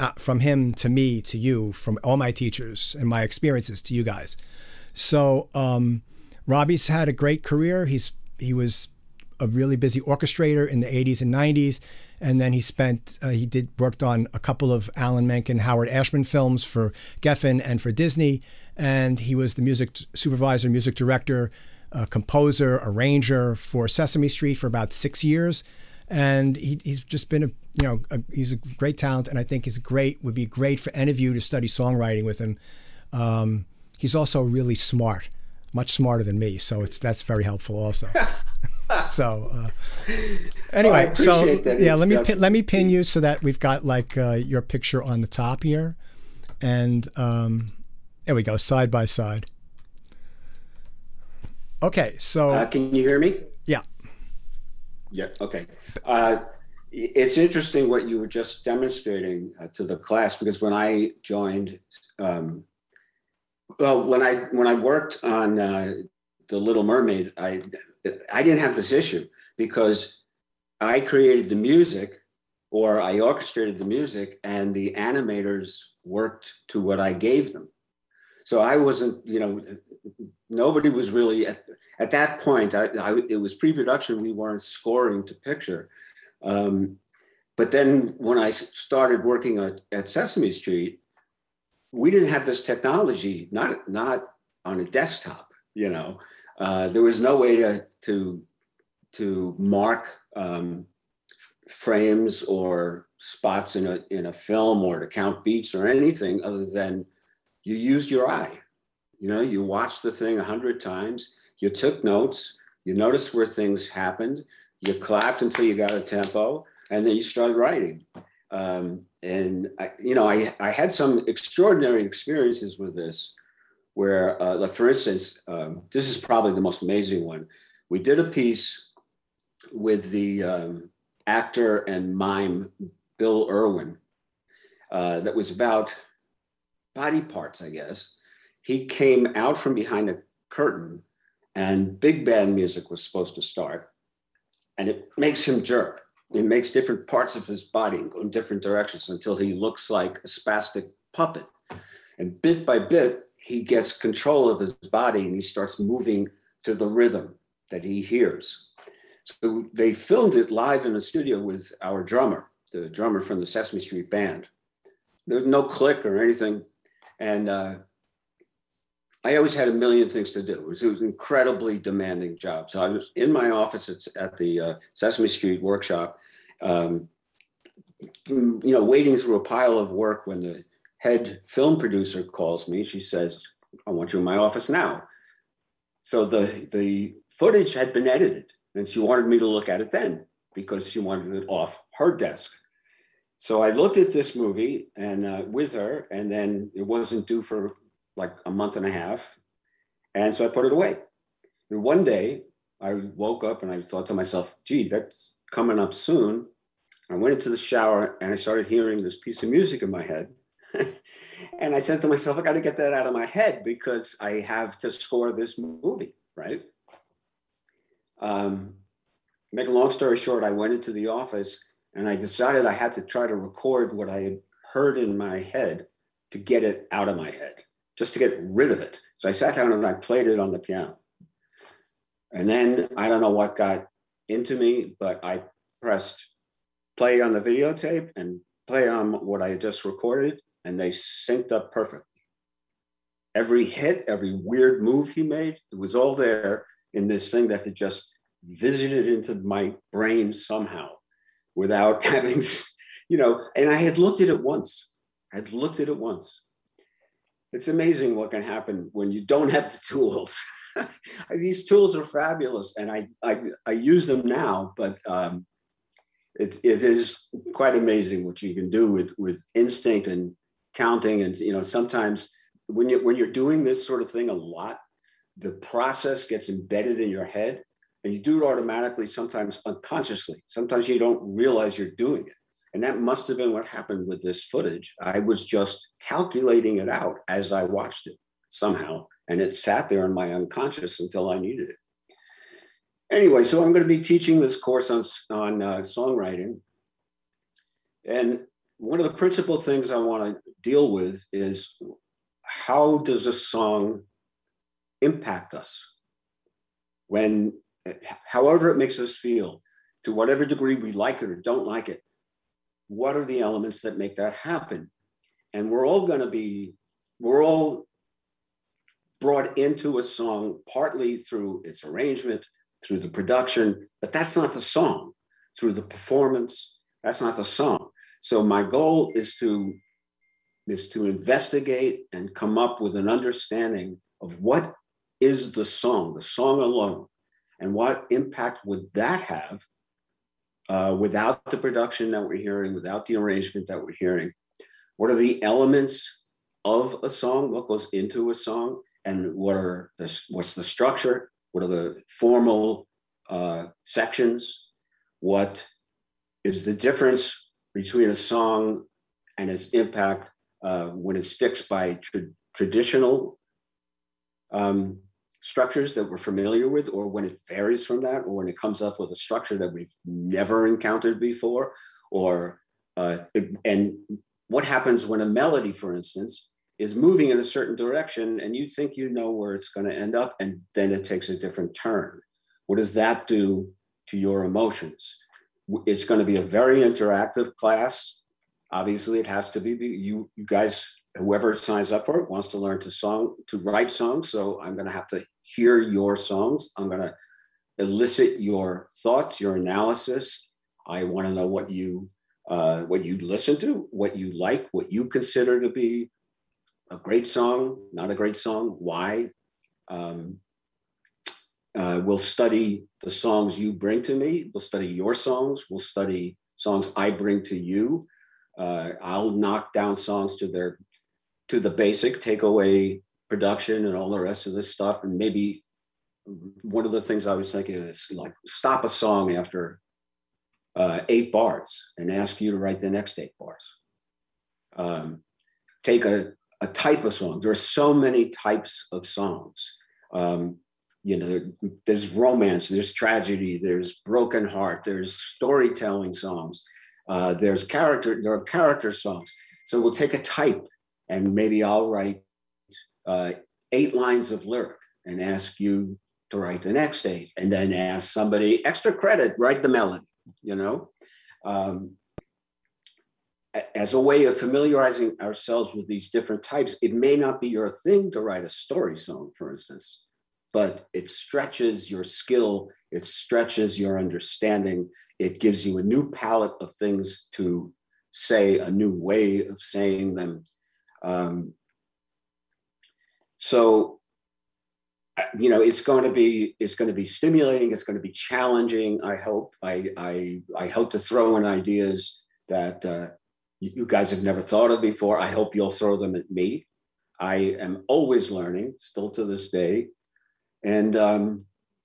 uh, from him to me to you, from all my teachers and my experiences to you guys. So um, Robby's had a great career. He's he was a really busy orchestrator in the eighties and nineties, and then he spent uh, he did worked on a couple of Alan Menken, Howard Ashman films for Geffen and for Disney, and he was the music supervisor, music director, uh, composer, arranger for Sesame Street for about six years. And he, he's just been a, you know, a, he's a great talent, and I think he's great, would be great for any of you to study songwriting with him. Um, he's also really smart, much smarter than me, so it's that's very helpful also. So uh, anyway, oh, so yeah, let me yeah. pin, let me pin you so that we've got like uh, your picture on the top here, and um, there we go, side by side. Okay, so uh, can you hear me? Yeah. Yeah, okay. Uh, it's interesting what you were just demonstrating uh, to the class, because when I joined, um, well, when I when I worked on uh, The Little Mermaid, I I didn't have this issue because I created the music, or I orchestrated the music, and the animators worked to what I gave them. So I wasn't, you know, nobody was really, at, at that point, I, I, it was pre-production, we weren't scoring to picture. Um, but then when I started working at, at Sesame Street, we didn't have this technology, not, not on a desktop, you know. Uh, there was no way to, to, to mark um, frames or spots in a, in a film, or to count beats or anything other than you used your eye. You know, you watched the thing a hundred times, you took notes, you noticed where things happened, you clapped until you got a tempo, and then you started writing. Um, and, I, you know, I, I had some extraordinary experiences with this, where, uh, like for instance, um, this is probably the most amazing one. We did a piece with the um, actor and mime Bill Irwin uh, that was about body parts, I guess. He came out from behind a curtain, and big band music was supposed to start, and it makes him jerk. It makes different parts of his body go in different directions until he looks like a spastic puppet. And bit by bit, he gets control of his body, and he starts moving to the rhythm that he hears. So they filmed it live in the studio with our drummer, the drummer from the Sesame Street band. There was no click or anything. And uh, I always had a million things to do. It was, it was an incredibly demanding job. So I was in my office at, at the uh, Sesame Street workshop, um, you know, wading through a pile of work when the head film producer calls me. She says, I want you in my office now. So the, the footage had been edited, and she wanted me to look at it then because she wanted it off her desk. So I looked at this movie and uh, with her, and then it wasn't due for like a month and a half. And so I put it away. And one day I woke up and I thought to myself, gee, that's coming up soon. I went into the shower and I started hearing this piece of music in my head. And I said to myself, I got to get that out of my head because I have to score this movie, right? Um, make a long story short, I went into the office and I decided I had to try to record what I had heard in my head to get it out of my head, just to get rid of it. So I sat down and I played it on the piano. And then I don't know what got into me, but I pressed play on the videotape and play on what I had just recorded, and they synced up perfectly. Every hit, every weird move he made, it was all there in this thing that had just visited into my brain somehow without having, you know, and I had looked at it once. I had looked at it once. It's amazing what can happen when you don't have the tools. These tools are fabulous, and I, I, I use them now, but um, it, it is quite amazing what you can do with, with instinct and counting. And, you know, sometimes when, you, when you're doing this sort of thing a lot, the process gets embedded in your head, and you do it automatically, sometimes unconsciously. Sometimes you don't realize you're doing it. And that must have been what happened with this footage. I was just calculating it out as I watched it somehow. And it sat there in my unconscious until I needed it. Anyway, so I'm going to be teaching this course on, on uh, songwriting. And one of the principal things I want to deal with is how does a song impact us? When, however it makes us feel, to whatever degree we like it or don't like it, what are the elements that make that happen? And we're all going to be, we're all brought into a song partly through its arrangement, through the production, but that's not the song. Through the performance, that's not the song. So my goal is to, is to investigate and come up with an understanding of what is the song, the song alone, and what impact would that have uh, without the production that we're hearing, without the arrangement that we're hearing. What are the elements of a song? What goes into a song? And what are the, what's the structure? What are the formal uh, sections? What is the difference between a song and its impact uh, when it sticks by tra traditional um, structures that we're familiar with, or when it varies from that, or when it comes up with a structure that we've never encountered before, or uh, and what happens when a melody, for instance, is moving in a certain direction and you think you know where it's going to end up, and then it takes a different turn. What does that do to your emotions? It's going to be a very interactive class. Obviously, it has to be, you, you guys, whoever signs up for it wants to learn to song, to write songs. So I'm going to have to hear your songs. I'm going to elicit your thoughts, your analysis. I want to know what you, uh, what you listen to, what you like, what you consider to be a great song, not a great song, why. Um, uh, we'll study the songs you bring to me. We'll study your songs. We'll study songs I bring to you. Uh, I'll knock down songs to their, to the basic, take away production and all the rest of this stuff. And maybe one of the things I was thinking is like stop a song after uh, eight bars and ask you to write the next eight bars. Um, take a, a type of song. There are so many types of songs. Um, you know, there's romance, there's tragedy, there's broken heart, there's storytelling songs, uh, there's character, there are character songs. So we'll take a type and maybe I'll write uh, eight lines of lyric and ask you to write the next eight, and then ask somebody extra credit, write the melody, you know? Um, as a way of familiarizing ourselves with these different types. It may not be your thing to write a story song, for instance, but it stretches your skill, it stretches your understanding, it gives you a new palette of things to say, a new way of saying them. Um, so, you know, it's going to be, it's going to be stimulating, it's going to be challenging, I hope. I, I, I hope to throw in ideas that uh, you guys have never thought of before. I hope you'll throw them at me. I am always learning, still to this day. And um,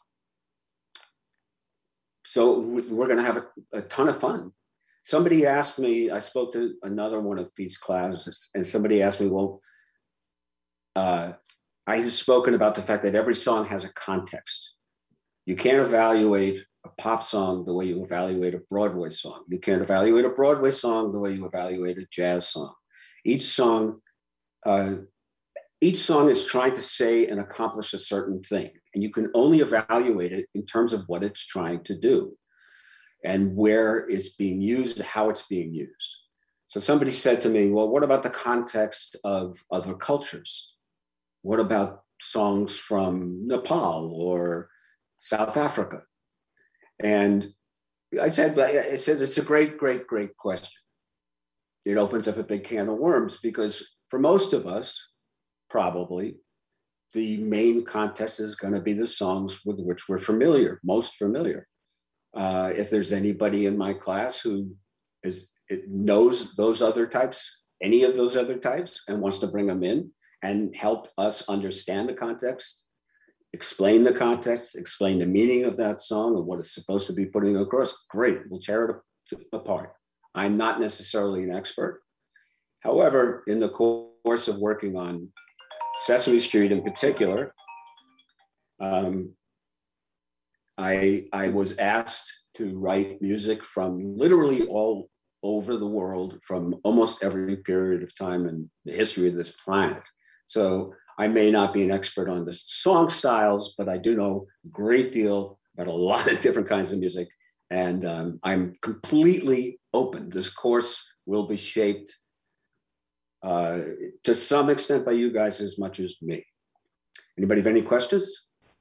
so we're going to have a, a ton of fun. Somebody asked me, I spoke to another one of Pete's classes, and somebody asked me, well, uh, I have spoken about the fact that every song has a context. You can't evaluate a pop song the way you evaluate a Broadway song. You can't evaluate a Broadway song the way you evaluate a jazz song. Each song, uh, each song is trying to say and accomplish a certain thing, and you can only evaluate it in terms of what it's trying to do and where it's being used, how it's being used. So somebody said to me, well, what about the context of other cultures? What about songs from Nepal or South Africa? And I said, I said, it's a great, great, great question. It opens up a big can of worms, because for most of us, probably, the main context is going to be the songs with which we're familiar, most familiar. Uh, if there's anybody in my class who is, it knows those other types, any of those other types, and wants to bring them in and help us understand the context, explain the context, explain the meaning of that song and what it's supposed to be putting across, great, we'll tear it apart. I'm not necessarily an expert. However, in the course of working on Sesame Street in particular, um, I, I was asked to write music from literally all over the world from almost every period of time in the history of this planet. So I may not be an expert on the song styles, but I do know a great deal about a lot of different kinds of music. And um, I'm completely open. This course will be shaped uh, to some extent by you guys as much as me. Anybody have any questions?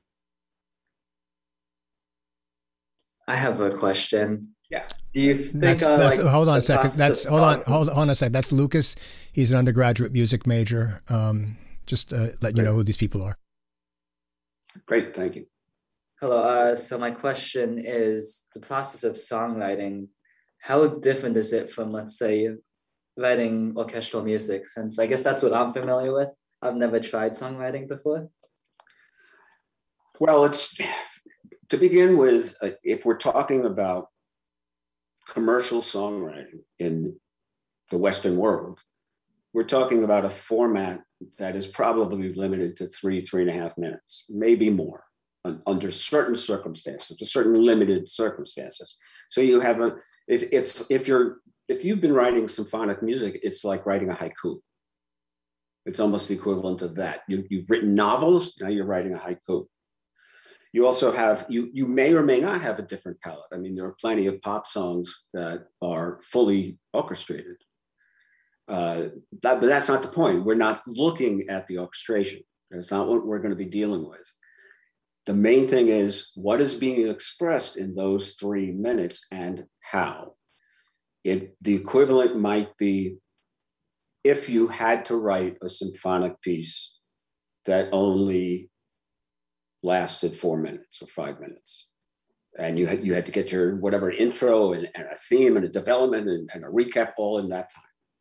I have a question. Yeah. Do you think? That's, uh, that's, like, hold on a the second. process That's of hold on, song- hold, hold on a second. That's Lucas. He's an undergraduate music major. Um, just uh, let you know who these people are. Great, thank you. Hello. Uh, so my question is the process of songwriting. How different is it from, let's say, writing orchestral music? Since I guess that's what I'm familiar with. I've never tried songwriting before. Well, it's to begin with, uh, if we're talking about commercial songwriting in the Western world, we're talking about a format that is probably limited to three, three and a half minutes, maybe more, un under certain circumstances, to certain limited circumstances. So you have a, it, it's, if you're, if you've been writing symphonic music, it's like writing a haiku. It's almost the equivalent of that. You, you've written novels, now you're writing a haiku. You also have, you, you may or may not have a different palette. I mean, there are plenty of pop songs that are fully orchestrated. Uh, that, but that's not the point. We're not looking at the orchestration. That's not what we're going to be dealing with. The main thing is what is being expressed in those three minutes and how. It, the equivalent might be if you had to write a symphonic piece that only lasted four minutes or five minutes. And you had, you had to get your whatever intro and, and a theme and a development and, and a recap all in that time.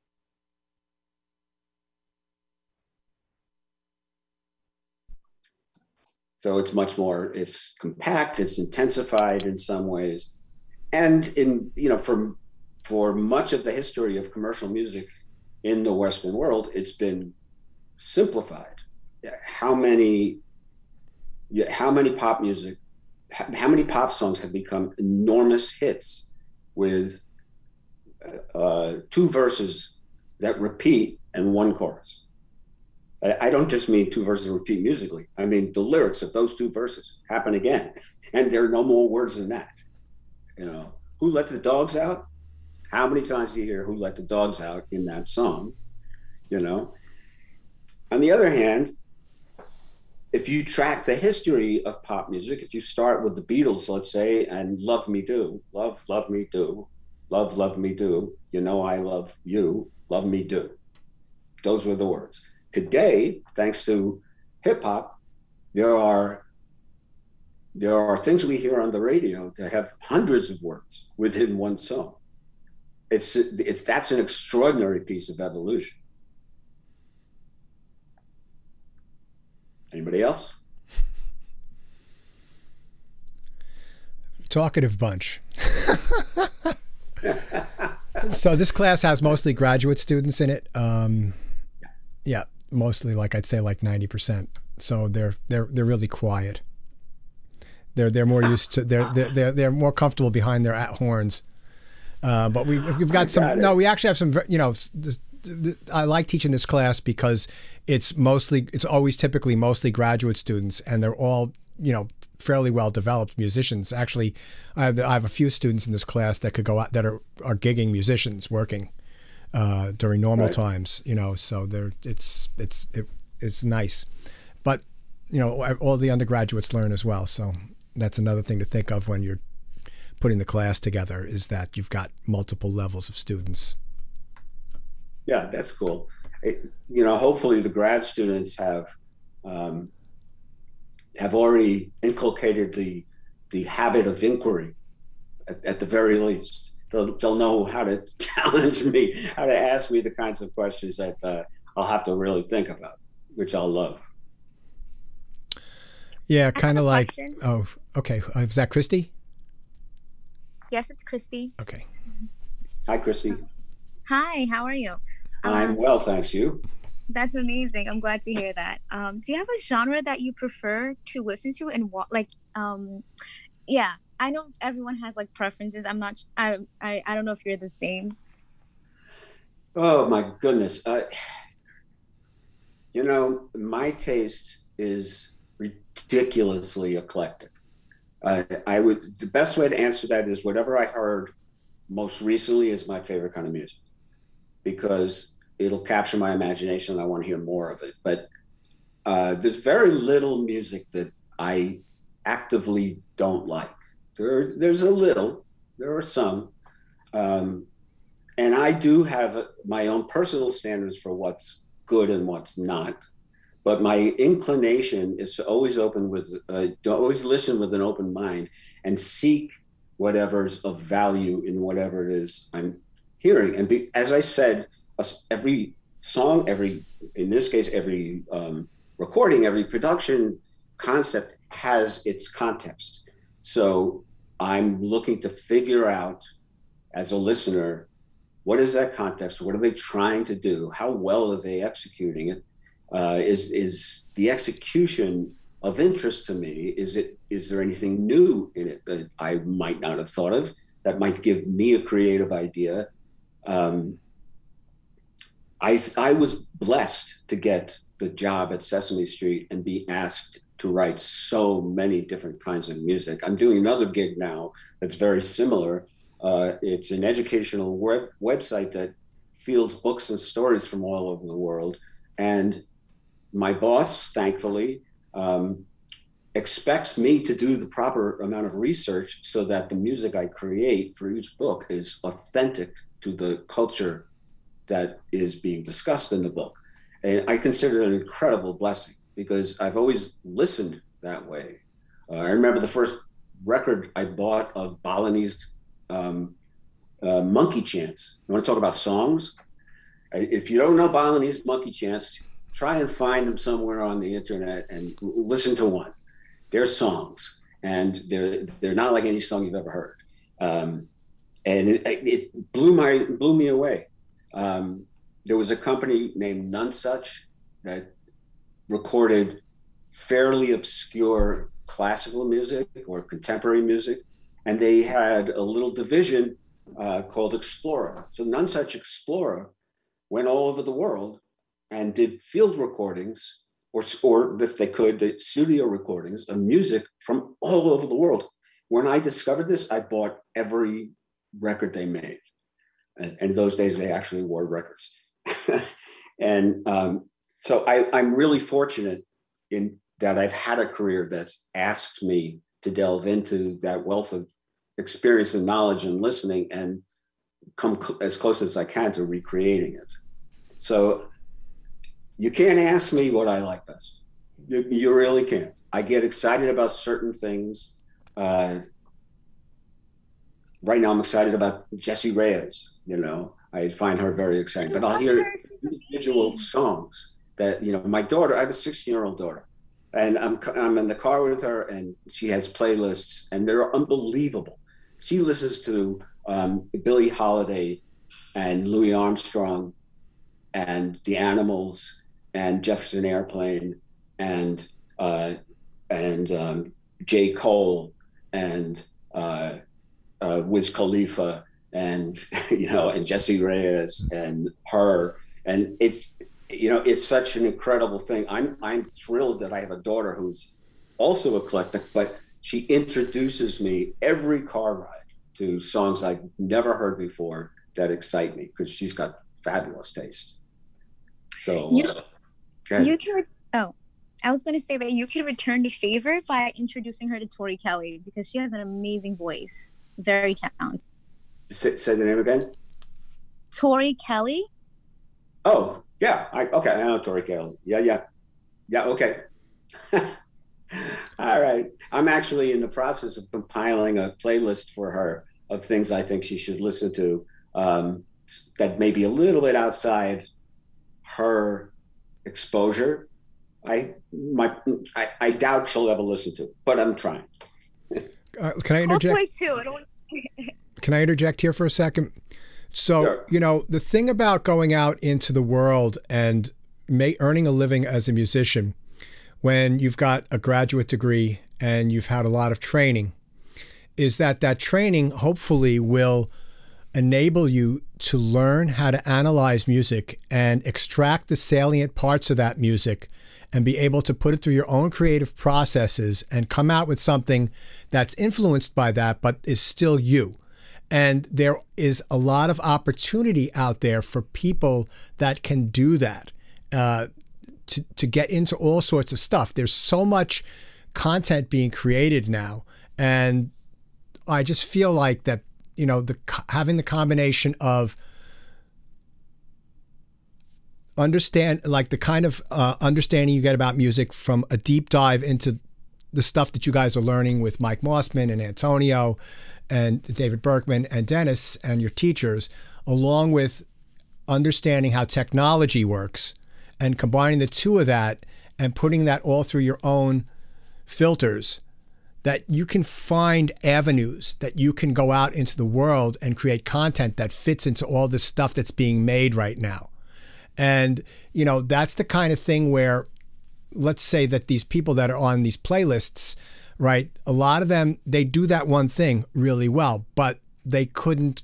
So it's much more, it's compact, it's intensified in some ways. And in, you know, for, for much of the history of commercial music in the Western world, it's been simplified. How many, how many pop music, how many pop songs have become enormous hits with uh, two verses that repeat and one chorus? I don't just mean two verses repeat musically. I mean, the lyrics of those two verses happen again, and there are no more words than that. You know, who let the dogs out? How many times do you hear who let the dogs out in that song? You know, on the other hand, if you track the history of pop music, if you start with the Beatles, let's say, and Love Me Do, love, love me do, love, love me do, you know I love you, love me do. Those were the words. Today, thanks to hip hop, there are there are things we hear on the radio that have hundreds of words within one song. It's it's that's an extraordinary piece of evolution. Anybody else? Talkative bunch. So this class has mostly graduate students in it. Um, yeah, mostly, like I'd say, like ninety percent. So they're they're they're really quiet. They're they're more used to they're they're they're, they're more comfortable behind their at horns. Uh, but we we've got some. No, we actually have some. You know, this, this, I like teaching this class because it's mostly it's always typically mostly graduate students, and they're all, you know, fairly well developed musicians. Actually, I have, I have a few students in this class that could go out that are are gigging musicians working uh, during normal Right. times. You know, so they're it's it's it, it's nice, but you know, all the undergraduates learn as well. So that's another thing to think of when you're putting the class together, is that you've got multiple levels of students. Yeah, that's cool. It, you know, hopefully the grad students have um, have already inculcated the the habit of inquiry at, at the very least. They'll, they'll know how to challenge me, how to ask me the kinds of questions that uh, I'll have to really think about, which I'll love. Yeah, I have kind of a like, question. oh, okay. Uh, is that Christy? Yes, it's Christy. Okay. Hi, Christy. Hi, how are you? I'm Um, well, thanks. You? That's amazing. I'm glad to hear that. Um, do you have a genre that you prefer to listen to and what? Like, um, yeah, I I know everyone has like preferences. I'm not. I I I don't know if you're the same. Oh my goodness. Uh, you know, my taste is ridiculously eclectic. Uh, I would, the best way to answer that is whatever I heard most recently is my favorite kind of music, because it'll capture my imagination and I want to hear more of it. But uh, there's very little music that I actively don't like. There, there's a little, there are some. Um, and I do have my own personal standards for what's good and what's not. But my inclination is to always open with, uh, to always listen with an open mind and seek whatever's of value in whatever it is I'm hearing. And be, as I said, every song, every, in this case, every um, recording, every production concept has its context. So I'm looking to figure out as a listener, what is that context? What are they trying to do? How well are they executing it? Uh, is is the execution of interest to me? Is it is there anything new in it that I might not have thought of that might give me a creative idea? Um, I I was blessed to get the job at Sesame Street and be asked to write so many different kinds of music. I'm doing another gig now that's very similar. Uh, it's an educational web, website that fields books and stories from all over the world. And my boss, thankfully, um, expects me to do the proper amount of research so that the music I create for each book is authentic to the culture that is being discussed in the book. And I consider it an incredible blessing because I've always listened that way. Uh, I remember the first record I bought of Balinese um, uh, monkey chants. You want to talk about songs? If you don't know Balinese monkey chants, try and find them somewhere on the internet and listen to one. They're songs, and they're they're not like any song you've ever heard. Um, and it, it blew my blew me away. Um, there was a company named Nonesuch that recorded fairly obscure classical music or contemporary music, and they had a little division uh, called Explorer. So Nonesuch Explorer went all over the world and did field recordings, or, or if they could, the studio recordings of music from all over the world. When I discovered this, I bought every record they made. And, and in those days, they actually wore records. and um, so I, I'm really fortunate in that I've had a career that's asked me to delve into that wealth of experience and knowledge and listening and come cl- as close as I can to recreating it. So you can't ask me what I like best. You, you really can't. I get excited about certain things. Uh, right now I'm excited about Jessie Reyez, you know, I find her very exciting, but I'll hear individual songs that, you know, my daughter, I have a sixteen year old daughter, and I'm, I'm in the car with her and she has playlists and they're unbelievable. She listens to um, Billie Holiday and Louis Armstrong and The Animals and Jefferson Airplane and uh, and um, J. Cole and uh, uh, Wiz Khalifa and you know and Jessie Reyez and her, and it's you know it's such an incredible thing. I'm I'm thrilled that I have a daughter who's also eclectic, but she introduces me every car ride to songs I've never heard before that excite me because she's got fabulous taste. So you, uh, you can. Oh, I was going to say that you can return the favor by introducing her to Tori Kelly because she has an amazing voice, very talented. Say, say the name again. Tori Kelly. Oh yeah, I, okay, I know Tori Kelly. Yeah, yeah, yeah. Okay. All right. I'm actually in the process of compiling a playlist for her of things I think she should listen to um, that may be a little bit outside her exposure. I my I, I doubt she'll ever listen to it, but I'm trying. Uh, can I interject? Hopefully too. I don't... Can I interject here for a second? So, Sure. you know, the thing about going out into the world and may, earning a living as a musician, when you've got a graduate degree and you've had a lot of training, is that that training hopefully will enable you to learn how to analyze music and extract the salient parts of that music and be able to put it through your own creative processes and come out with something that's influenced by that, but is still you. And there is a lot of opportunity out there for people that can do that, uh, to, to get into all sorts of stuff. There's so much content being created now. And I just feel like that, you know, the having the combination of understand, like the kind of uh, understanding you get about music from a deep dive into the stuff that you guys are learning with Mike Mossman and Antonio and David Berkman and Dennis and your teachers, along with understanding how technology works and combining the two of that and putting that all through your own filters, that you can find avenues that you can go out into the world and create content that fits into all this stuff that's being made right now. And, you know, that's the kind of thing where, let's say that these people that are on these playlists, right, a lot of them, they do that one thing really well, but they couldn't,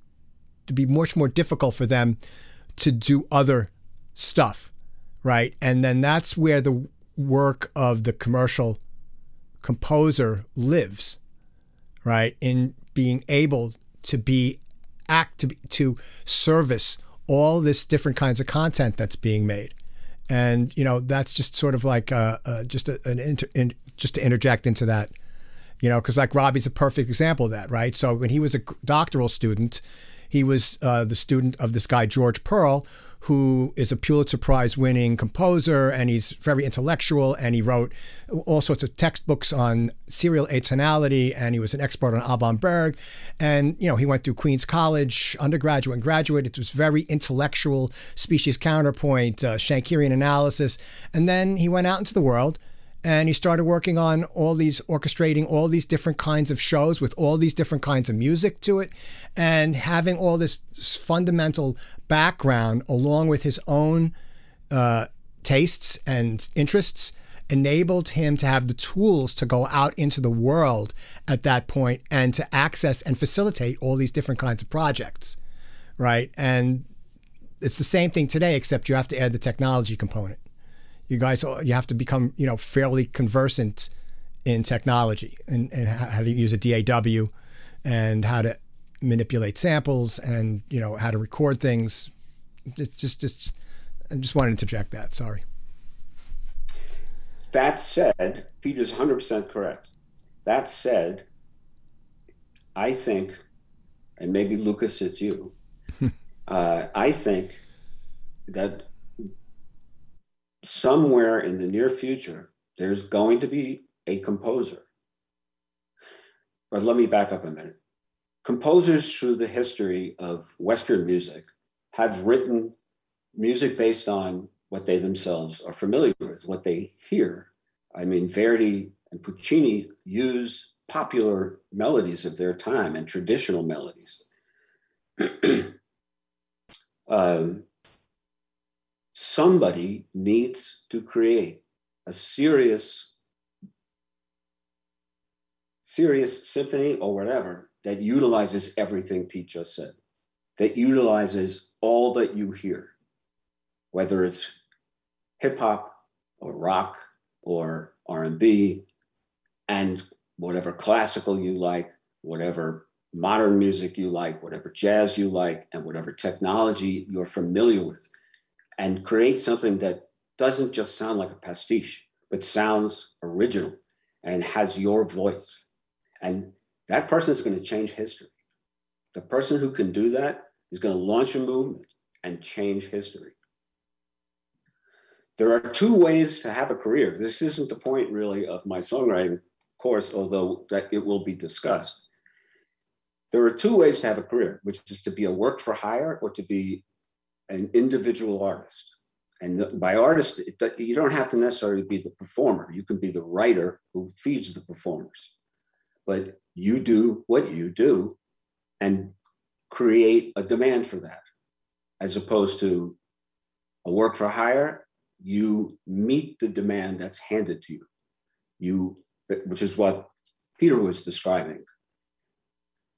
to be much more difficult for them to do other stuff, right? And then that's where the work of the commercial composer lives, right? In being able to be act to, be, to service all this different kinds of content that's being made. And, you know, that's just sort of like uh, uh, just a, an inter, in, just to interject into that, you know, because like Robby's a perfect example of that, right? So when he was a doctoral student, he was uh, the student of this guy, George Pearl, who is a Pulitzer Prize winning composer, and he's very intellectual, and he wrote all sorts of textbooks on serial atonality, and he was an expert on Alban Berg. And, you know, he went through Queens College, undergraduate and graduate. It was very intellectual, species counterpoint, uh, Shankerian analysis. And then he went out into the world and he started working on all these, orchestrating all these different kinds of shows with all these different kinds of music to it, and having all this fundamental background along with his own uh, tastes and interests enabled him to have the tools to go out into the world at that point and to access and facilitate all these different kinds of projects, right? And it's the same thing today, except you have to add the technology component. You guys, you have to become, you know, fairly conversant in technology and, and how to use a D A W and how to manipulate samples and, you know, how to record things. Just, just, just I just wanted to interject that. Sorry. That said, Peter's one hundred percent correct. That said, I think, and maybe Lucas, it's you, uh, I think that somewhere in the near future, there's going to be a composer. But let me back up a minute. Composers through the history of Western music have written music based on what they themselves are familiar with, what they hear. I mean, Verdi and Puccini used popular melodies of their time and traditional melodies. um, Somebody needs to create a serious, serious symphony or whatever that utilizes everything Pete just said, that utilizes all that you hear, whether it's hip hop or rock or R and B, and whatever classical you like, whatever modern music you like, whatever jazz you like, and whatever technology you're familiar with, and create something that doesn't just sound like a pastiche, but sounds original and has your voice. And that person is going to change history. The person who can do that is going to launch a movement and change history. There are two ways to have a career. This isn't the point really of my songwriting course, although that it will be discussed. There are two ways to have a career, which is to be a work for hire or to be an individual artist. And by artist, you don't have to necessarily be the performer. You can be the writer who feeds the performers. But you do what you do and create a demand for that. As opposed to a work for hire, you meet the demand that's handed to you. You, which is what Peter was describing.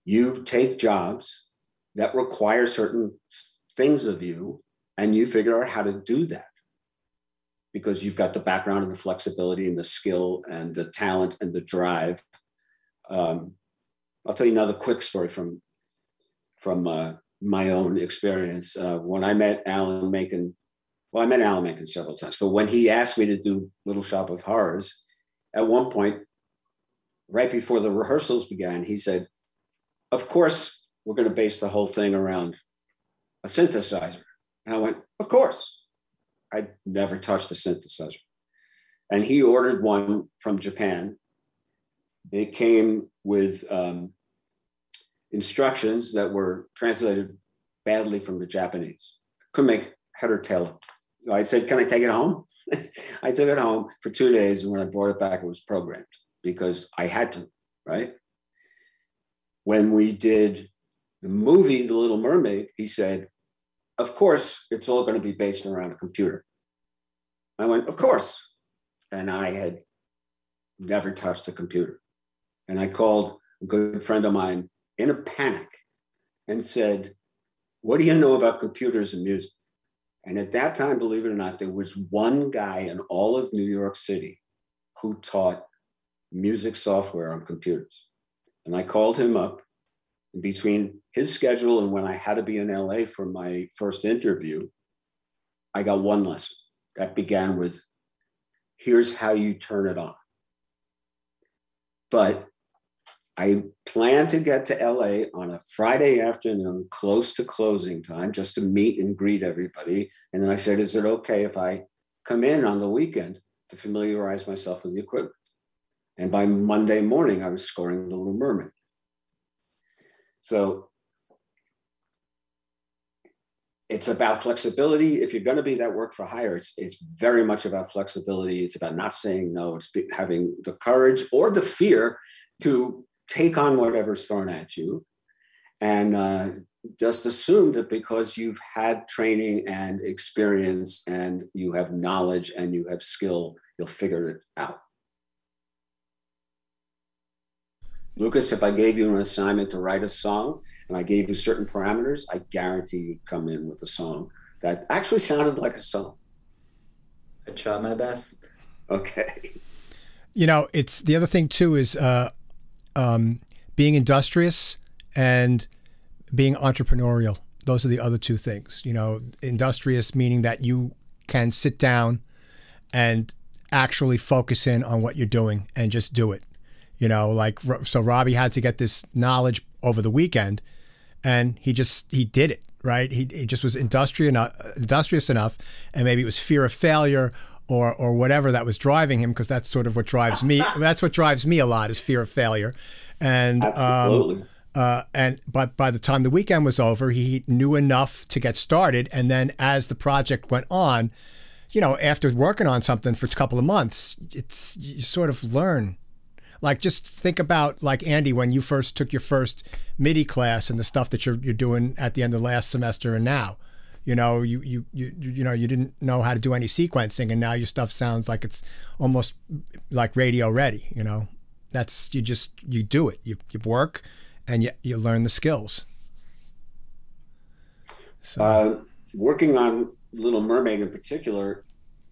you take jobs that require certain things of you, and you figure out how to do that because you've got the background and the flexibility and the skill and the talent and the drive. Um, I'll tell you another quick story from, from uh, my own experience. Uh, when I met Alan Menken, well, I met Alan Menken several times, but when he asked me to do Little Shop of Horrors, at one point, right before the rehearsals began, he said, of course, we're going to base the whole thing around a synthesizer. And I went, of course. I'd never touched a synthesizer. And he ordered one from Japan. It came with um, instructions that were translated badly from the Japanese. Couldn't make head or tail of it. So I said, can I take it home? I took it home for two days. And when I brought it back, it was programmed because I had to, right? When we did the movie, The Little Mermaid, he said, of course, it's all going to be based around a computer. I went, of course. And I had never touched a computer. And I called a good friend of mine in a panic and said, what do you know about computers and music? And at that time, believe it or not, there was one guy in all of New York City who taught music software on computers. And I called him up. And between his schedule and when I had to be in L A for my first interview, I got one lesson that began with, here's how you turn it on. But I planned to get to L A on a Friday afternoon, close to closing time, just to meet and greet everybody. And then I said, is it okay if I come in on the weekend to familiarize myself with the equipment? And by Monday morning, I was scoring The Little Mermaid. So it's about flexibility. If you're going to be that work for hire, it's, it's very much about flexibility. It's about not saying no. It's having the courage or the fear to take on whatever's thrown at you. And uh, just assume that because you've had training and experience and you have knowledge and you have skill, you'll figure it out. Lucas, if I gave you an assignment to write a song and I gave you certain parameters, I guarantee you'd come in with a song that actually sounded like a song. I try my best. Okay. You know, it's the other thing too is uh, um, being industrious and being entrepreneurial. Those are the other two things. You know, industrious meaning that you can sit down and actually focus in on what you're doing and just do it. You know, like, so Robby had to get this knowledge over the weekend and he just, he did it, right? He, he just was industrious enough, industrious enough, and maybe it was fear of failure or, or whatever that was driving him, because that's sort of what drives me. That's what drives me a lot is fear of failure. And, Absolutely. um, uh, and, but by the time the weekend was over, he knew enough to get started. And then as the project went on, you know, after working on something for a couple of months, it's, you sort of learn. Like, just think about, like, Andy, when you first took your first MIDI class and the stuff that you're you're doing at the end of last semester and now, you know, you you you you know, you didn't know how to do any sequencing, and now your stuff sounds like it's almost like radio ready. You know, that's, you just, you do it, you you work, and you you learn the skills. So. Uh, working on Little Mermaid in particular,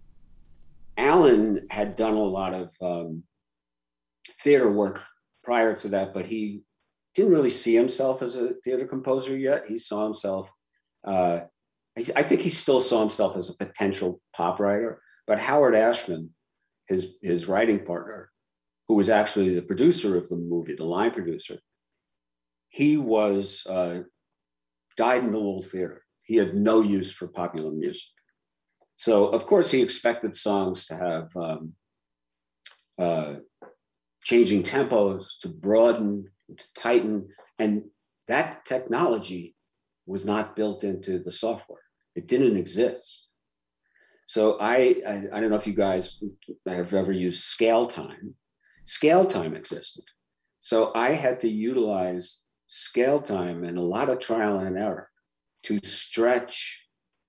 Alan had done a lot of um, theater work prior to that, but he didn't really see himself as a theater composer yet. He saw himself, uh, I think he still saw himself as a potential pop writer, but Howard Ashman, his, his writing partner, who was actually the producer of the movie, the line producer, he was uh, dyed-in-the-wool theater. He had no use for popular music. So of course he expected songs to have um, uh, changing tempos, to broaden, to tighten, and that technology was not built into the software. It didn't exist. So I, I, I don't know if you guys have ever used scale time. Scale time existed. So I had to utilize scale time and a lot of trial and error to stretch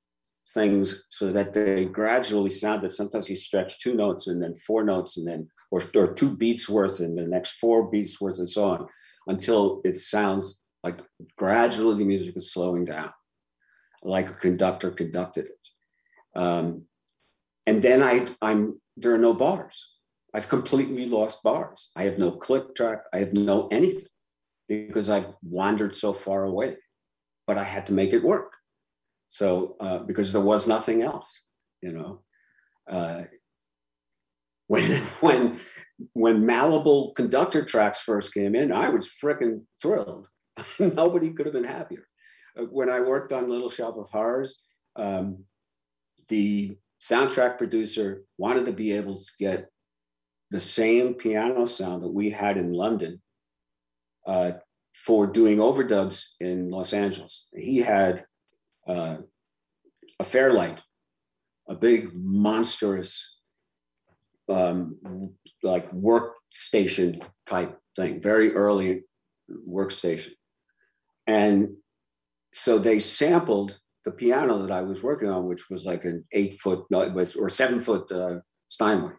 things so that they gradually sounded. Sometimes you stretch two notes and then four notes and then, or, or two beats worth and the next four beats worth and so on, until it sounds like gradually the music is slowing down, like a conductor conducted it. Um, and then I, I'm, there are no bars. I've completely lost bars. I have no click track. I have no anything because I've wandered so far away, but I had to make it work. So, uh, because there was nothing else, you know, uh, when, when, when malleable conductor tracks first came in, I was frickin' thrilled. Nobody could have been happier. When I worked on Little Shop of Horrors, um, the soundtrack producer wanted to be able to get the same piano sound that we had in London uh, for doing overdubs in Los Angeles. He had uh, a Fairlight, a big monstrous um, like workstation type thing, very early workstation. And so they sampled the piano that I was working on, which was like an eight foot, no, it was, or seven foot uh, Steinway.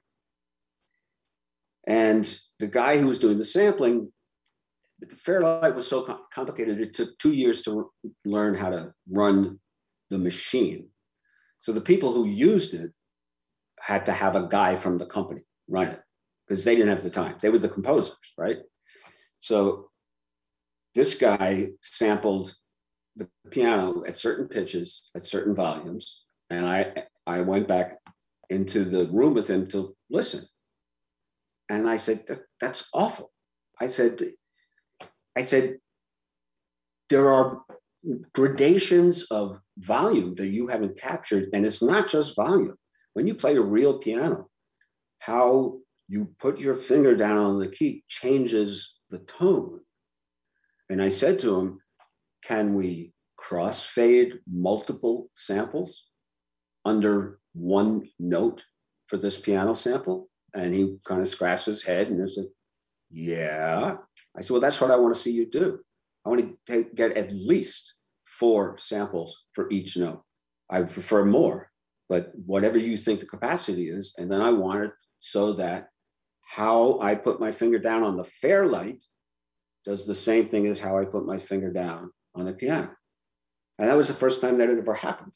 And the guy who was doing the sampling, the Fairlight was so com complicated, it took two years to learn how to run the machine. So the people who used it had to have a guy from the company run it because they didn't have the time. They were the composers, right? So this guy sampled the piano at certain pitches, at certain volumes. And I, I went back into the room with him to listen. And I said, that, that's awful. I said, I said, there are gradations of volume that you haven't captured. And it's not just volume. When you play a real piano, how you put your finger down on the key changes the tone. And I said to him, can we crossfade multiple samples under one note for this piano sample? And he kind of scratched his head and he said, yeah. I said, well, that's what I want to see you do. I want to take, get at least four samples for each note. I prefer more, but whatever you think the capacity is. And then I want it so that how I put my finger down on the Fairlight does the same thing as how I put my finger down on the piano. And that was the first time that it ever happened.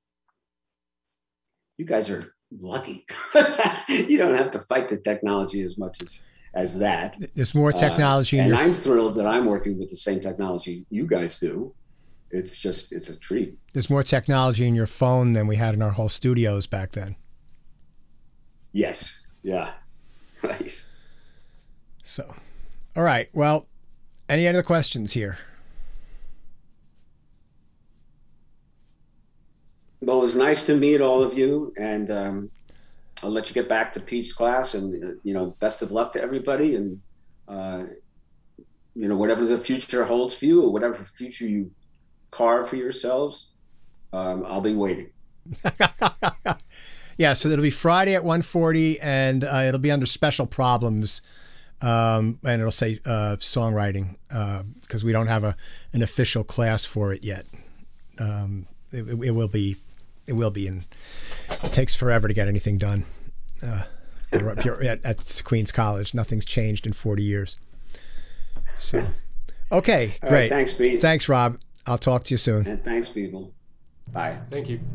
You guys are lucky. You don't have to fight the technology as much as, as that. There's more technology. Uh, in and your... I'm thrilled that I'm working with the same technology you guys do. It's just, it's a treat. There's more technology in your phone than we had in our whole studios back then. Yes. Yeah. Right. So, all right. Well, any other questions here? Well, it was nice to meet all of you, and um, I'll let you get back to Pete's class, and uh, you know, best of luck to everybody, and uh, you know, whatever the future holds for you, or whatever future you carve for yourselves, um, I'll be waiting. Yeah, so it'll be Friday at one forty, and uh, it'll be under special problems, um, and it'll say uh, songwriting because uh, we don't have a an official class for it yet. Um, it, it will be. It will be, and it takes forever to get anything done. Uh, at, at Queen's College, nothing's changed in forty years. So, okay, All great. Right, thanks, Pete. Thanks, Rob. I'll talk to you soon. And thanks, people. Bye. Thank you.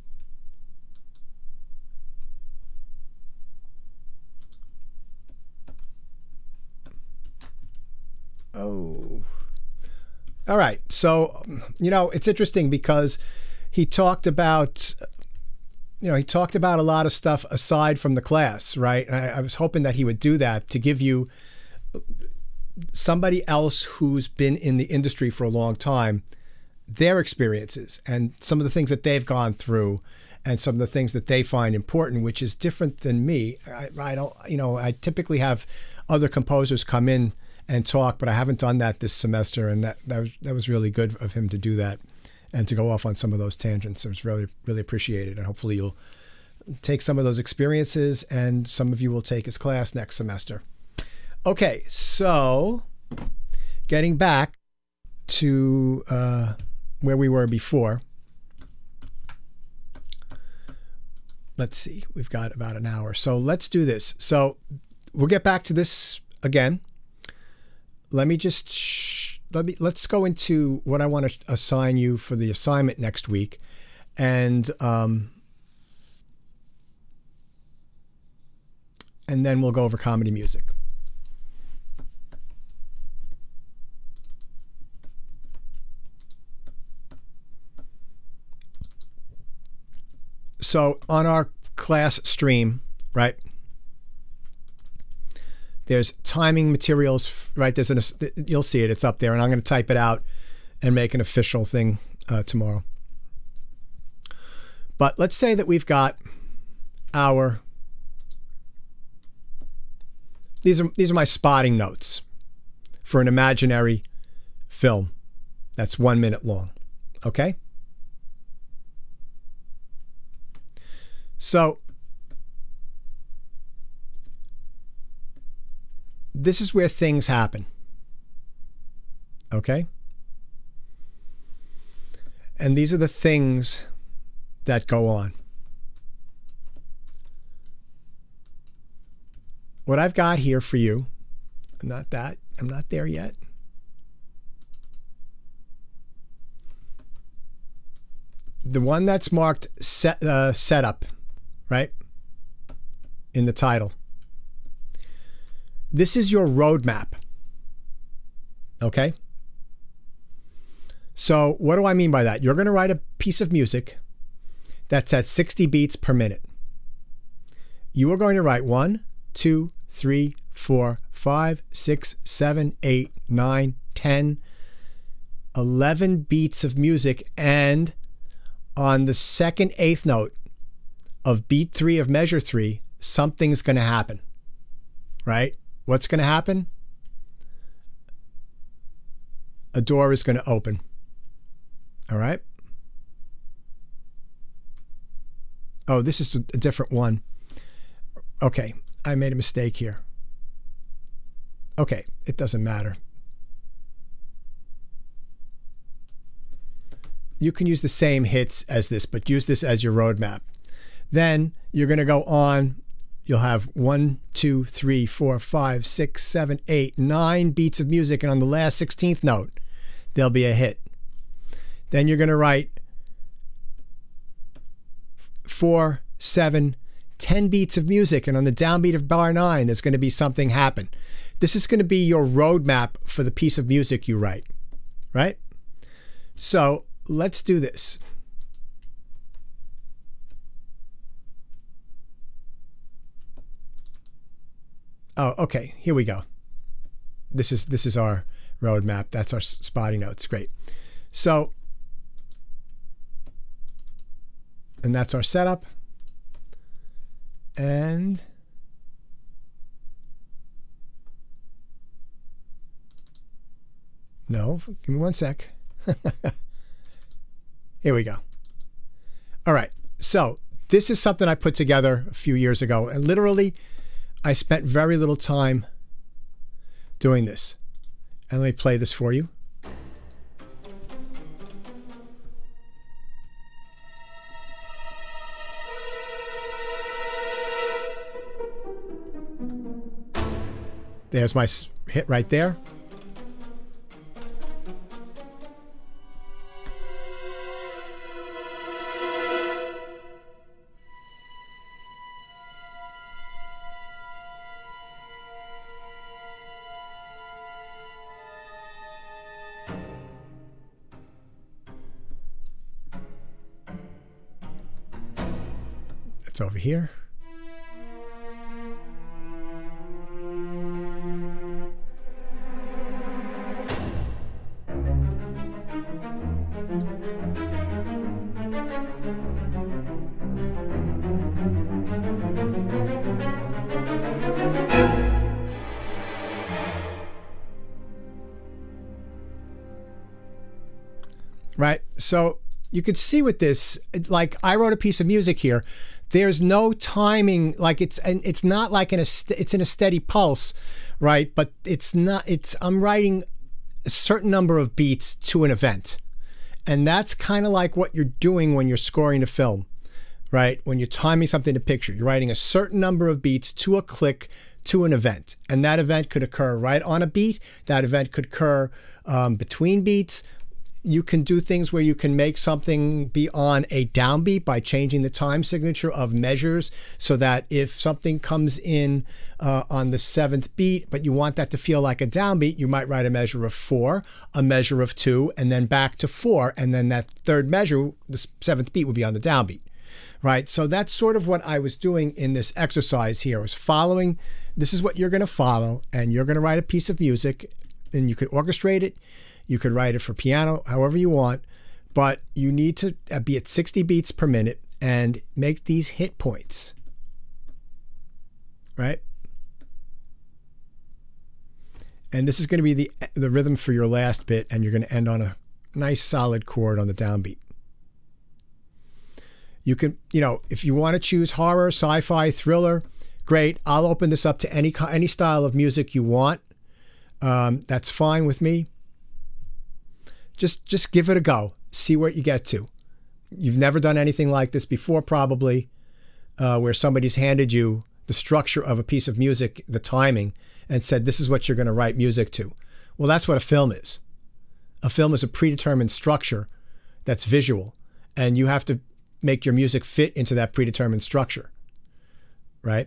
Oh. All right. So, you know, it's interesting because he talked about, you know, he talked about a lot of stuff aside from the class, right? I, I was hoping that he would do that to give you somebody else who's been in the industry for a long time, their experiences and some of the things that they've gone through and some of the things that they find important, which is different than me. I, I don't, you know, I typically have other composers come in and talk, but I haven't done that this semester. And that, that was, that was really good of him to do that and to go off on some of those tangents. It was really, really appreciated. And hopefully you'll take some of those experiences and some of you will take his class next semester. Okay, so getting back to uh, where we were before. let's see, we've got about an hour. So let's do this. So we'll get back to this again. Let me just, sh let me, let's go into what I want to assign you for the assignment next week. And, um, and then we'll go over comedy music. So on our class stream, right, there's timing materials, right? There's an, you'll see it, it's up there, and I'm going to type it out and make an official thing uh, tomorrow. But let's say that we've got our, these are, these are my spotting notes for an imaginary film that's one minute long, okay? So this is where things happen, okay? And these are the things that go on. What I've got here for you, not that, I'm not there yet. The one that's marked set, uh, setup, right, in the title. This is your roadmap, okay? So what do I mean by that? You're going to write a piece of music that's at sixty beats per minute. You are going to write one, two, three, four, five, six, seven, eight, nine, ten, eleven beats of music, and on the second eighth note of beat three of measure three, something's going to happen, right? What's going to happen? A door is going to open, all right? Oh, this is a different one. Okay, I made a mistake here. Okay, it doesn't matter. You can use the same hits as this, but use this as your roadmap. Then you're going to go on. You'll have one, two, three, four, five, six, seven, eight, nine beats of music, and on the last sixteenth note, there'll be a hit. Then you're going to write four, seven, ten beats of music, and on the downbeat of bar nine, there's going to be something happen. This is going to be your roadmap for the piece of music you write, right? So let's do this. Oh, okay, here we go. This is this is our roadmap. That's our spotting notes. Great. So, and that's our setup. And no, give me one sec. Here we go. All right. So this is something I put together a few years ago, and literally I spent very little time doing this. And let me play this for you. There's my hit right there. It's over here. Right, so you could see with this, like I wrote a piece of music here. There's no timing, like it's and it's not like in a it's in a steady pulse, right? But it's not. It's I'm writing a certain number of beats to an event, and that's kind of like what you're doing when you're scoring a film, right? When you're timing something to picture, you're writing a certain number of beats to a click to an event. And that event could occur right on a beat. That event could occur um, between beats. You can do things where you can make something be on a downbeat by changing the time signature of measures, so that if something comes in uh, on the seventh beat, but you want that to feel like a downbeat, you might write a measure of four, a measure of two, and then back to four. And then that third measure, the seventh beat, would be on the downbeat, right? So that's sort of what I was doing in this exercise here. I was following, this is what you're going to follow, and you're going to write a piece of music, and you could orchestrate it. You could write it for piano, however you want, but you need to be at sixty beats per minute and make these hit points, right? And this is going to be the, the rhythm for your last bit, and you're going to end on a nice solid chord on the downbeat. You can, you know, if you want to choose horror, sci-fi, thriller, great. I'll open this up to any, any style of music you want. Um, that's fine with me. Just, just give it a go. See where you get to. You've never done anything like this before, probably, uh, where somebody's handed you the structure of a piece of music, the timing, and said, this is what you're going to write music to. Well, that's what a film is. A film is a predetermined structure that's visual, and you have to make your music fit into that predetermined structure, right?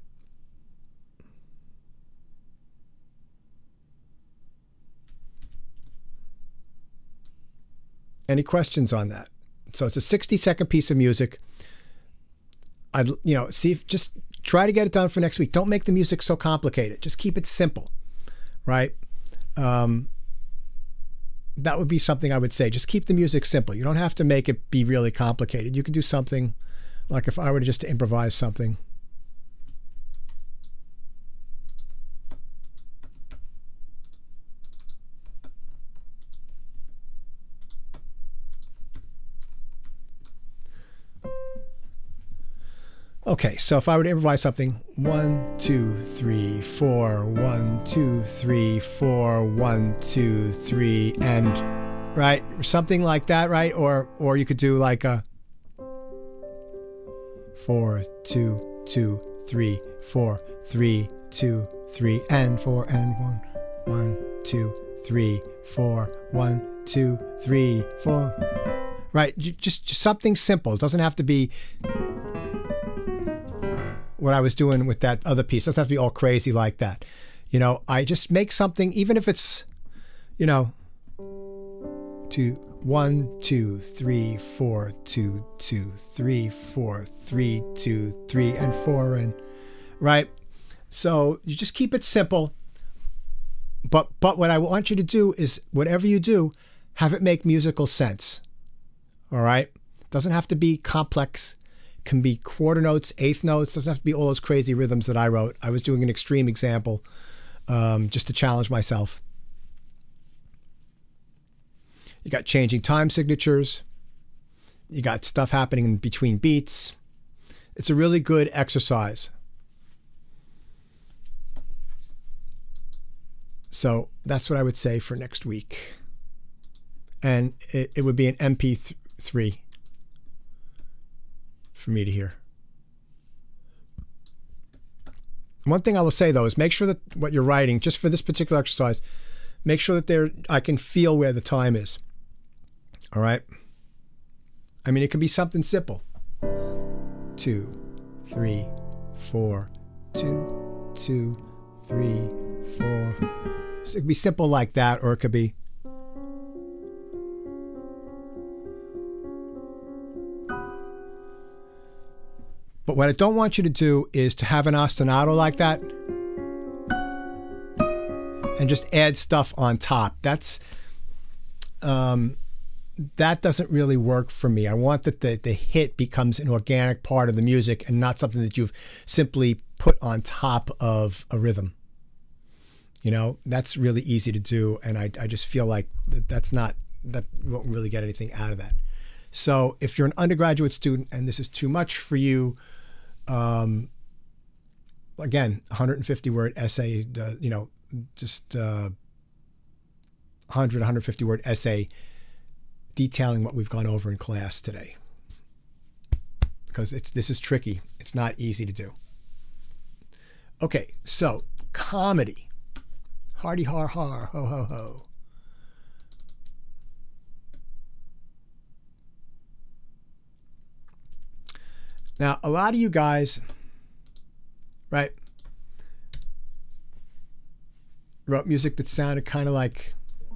Any questions on that? So it's a sixty second piece of music. I'd, you know, see if, just try to get it done for next week. Don't make the music so complicated. Just keep it simple, right? Um, that would be something I would say. Just keep the music simple. You don't have to make it be really complicated. You can do something like, if I were to just to improvise something. Okay, so if I were to improvise something, one, two, three, four, one, two, three, four, one, two, three, and, right? Something like that, right? Or or you could do like a four, two, two, three, four, three, two, three, and four, and one, one, two, three, four, one, two, three, four. Right? Just, just something simple. It doesn't have to be what I was doing with that other piece. It doesn't have to be all crazy like that. You know, I just make something, even if it's, you know, two, one, two, three, four, two, two, three, four, three, two, three, and four, and right. So you just keep it simple. But but what I want you to do is, whatever you do, have it make musical sense. All right. Doesn't have to be complex. Can be quarter notes, eighth notes. Doesn't have to be all those crazy rhythms that I wrote. I was doing an extreme example um, just to challenge myself. You got changing time signatures. You got stuff happening in between beats. It's a really good exercise. So that's what I would say for next week. And it, it would be an M P three. For me to hear. One thing I will say though is, make sure that what you're writing, just for this particular exercise, make sure that there I can feel where the time is. All right. I mean, it can be something simple. Two, three, four, two, two, three, four. So it could be simple like that, or it could be. But what I don't want you to do is to have an ostinato like that and just add stuff on top. That's um, that doesn't really work for me. I want that the, the hit becomes an organic part of the music and not something that you've simply put on top of a rhythm. You know, that's really easy to do, and I, I just feel like that that's not, that you won't really get anything out of that. So if you're an undergraduate student and this is too much for you, Um, again, one hundred fifty word essay, uh, you know, just uh, one hundred, one hundred fifty word essay detailing what we've gone over in class today. because it's this is tricky. It's not easy to do. Okay, so comedy. Hardy har har, ho ho ho. Now, a lot of you guys, right, wrote music that sounded kind of like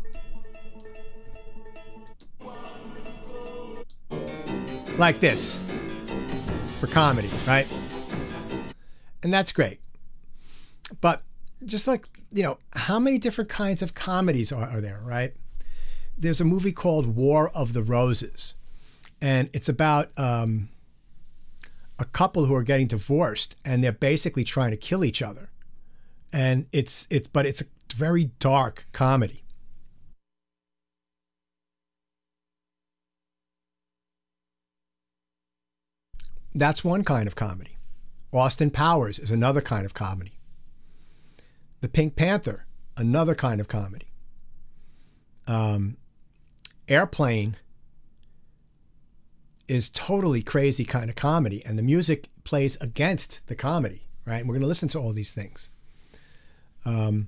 like this for comedy, right? And that's great. But just like, you know, how many different kinds of comedies are, are there, right? There's a movie called War of the Roses, and it's about um, a couple who are getting divorced, and they're basically trying to kill each other. And it's it's but it's a very dark comedy. That's one kind of comedy. Austin Powers is another kind of comedy. The Pink Panther, another kind of comedy. Um, Airplane is totally crazy kind of comedy, and the music plays against the comedy, right? And we're going to listen to all these things. Um,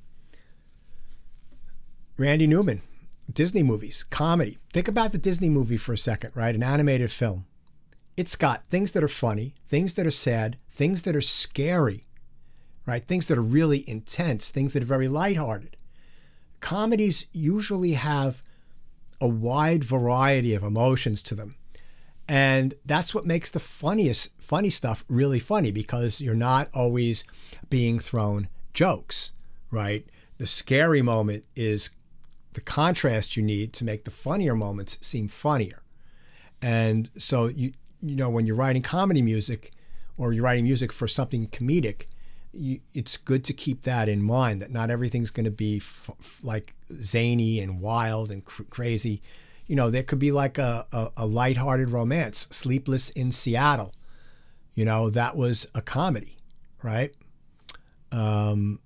Randy Newman, Disney movies, comedy. Think about the Disney movie for a second, right? An animated film. It's got things that are funny, things that are sad, things that are scary, right? Things that are really intense, things that are very lighthearted. Comedies usually have a wide variety of emotions to them. And that's what makes the funniest, funny stuff really funny, because you're not always being thrown jokes, right? The scary moment is the contrast you need to make the funnier moments seem funnier. And so, you you know, when you're writing comedy music or you're writing music for something comedic, you, it's good to keep that in mind, that not everything's going to be f like zany and wild and cr crazy. You know, there could be like a, a, a lighthearted romance, Sleepless in Seattle. You know, that was a comedy, right? Um,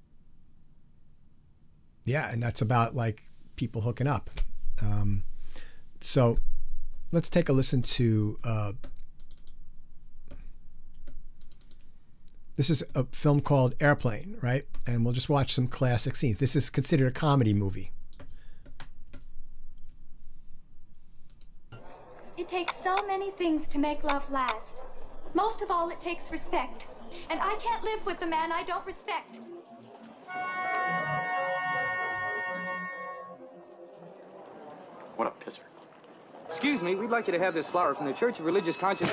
yeah, and that's about like people hooking up. Um, so let's take a listen to, uh, this is a film called Airplane, right? And we'll just watch some classic scenes. This is considered a comedy movie. It takes so many things to make love last. Most of all, it takes respect. And I can't live with the man I don't respect. What a pisser. Excuse me, we'd like you to have this flower from the Church of Religious Conscience.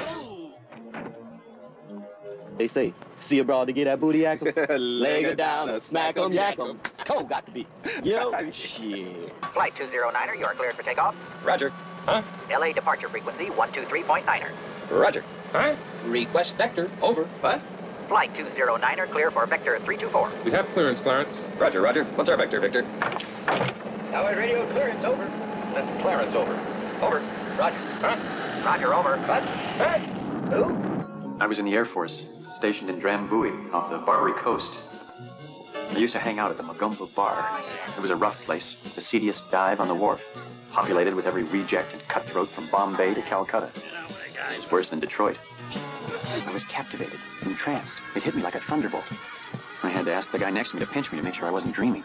They say, see a broad to get that booty act 'em, leg her down or smack 'em, yak 'em. Cold got to be. Yo, shit. Flight two zero niner, you are cleared for takeoff. Roger. Huh? L A departure frequency one two three point niner. Roger. Huh? Request vector. Over. What? Flight two zero niner, clear for vector three two four. We have clearance, Clarence. Roger, Roger. What's our vector, Victor? Tower radio clearance, over. That's Clarence, over. Over. Roger. Huh? Roger, over. What? What? Who? I was in the Air Force, stationed in Drambuie, off the Barbary coast. I used to hang out at the Magumba Bar. It was a rough place, the seediest dive on the wharf, populated with every reject and cutthroat from Bombay to Calcutta. It was worse than Detroit. I was captivated, entranced. It hit me like a thunderbolt. I had to ask the guy next to me to pinch me to make sure I wasn't dreaming.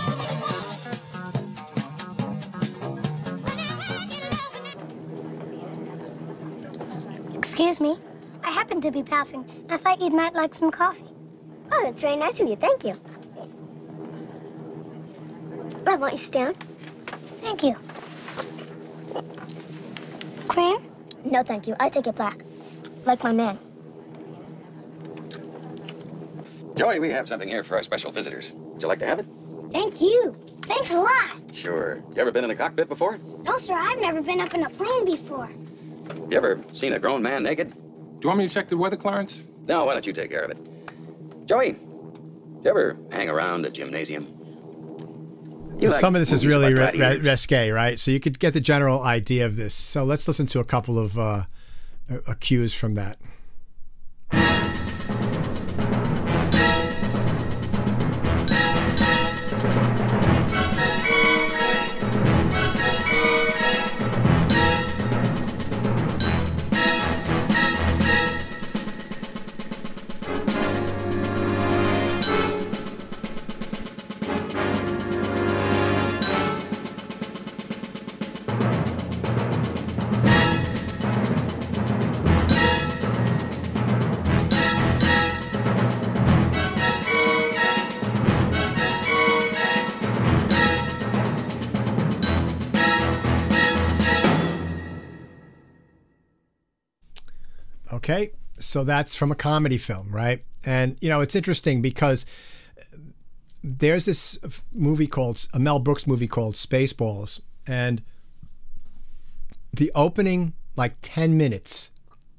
Excuse me. I happened to be passing, and I thought you might like some coffee. Oh, that's very nice of you. Thank you. Well, won't you sit down? Thank you. Cream? No, thank you. I take it black. Like my man. Joey, we have something here for our special visitors. Would you like to have it? Thank you. Thanks a lot. Sure. You ever been in a cockpit before? No, sir, I've never been up in a plane before. You ever seen a grown man naked? Do you want me to check the weather, Clarence? No, why don't you take care of it? Joey, you ever hang around the gymnasium? You like Some of this is movies really about re gladiators? risque, right? So you could get the general idea of this. So let's listen to a couple of uh, uh, cues from that. Okay, so that's from a comedy film, right? And, you know, it's interesting because there's this movie called, a Mel Brooks movie called Spaceballs, and the opening, like ten minutes,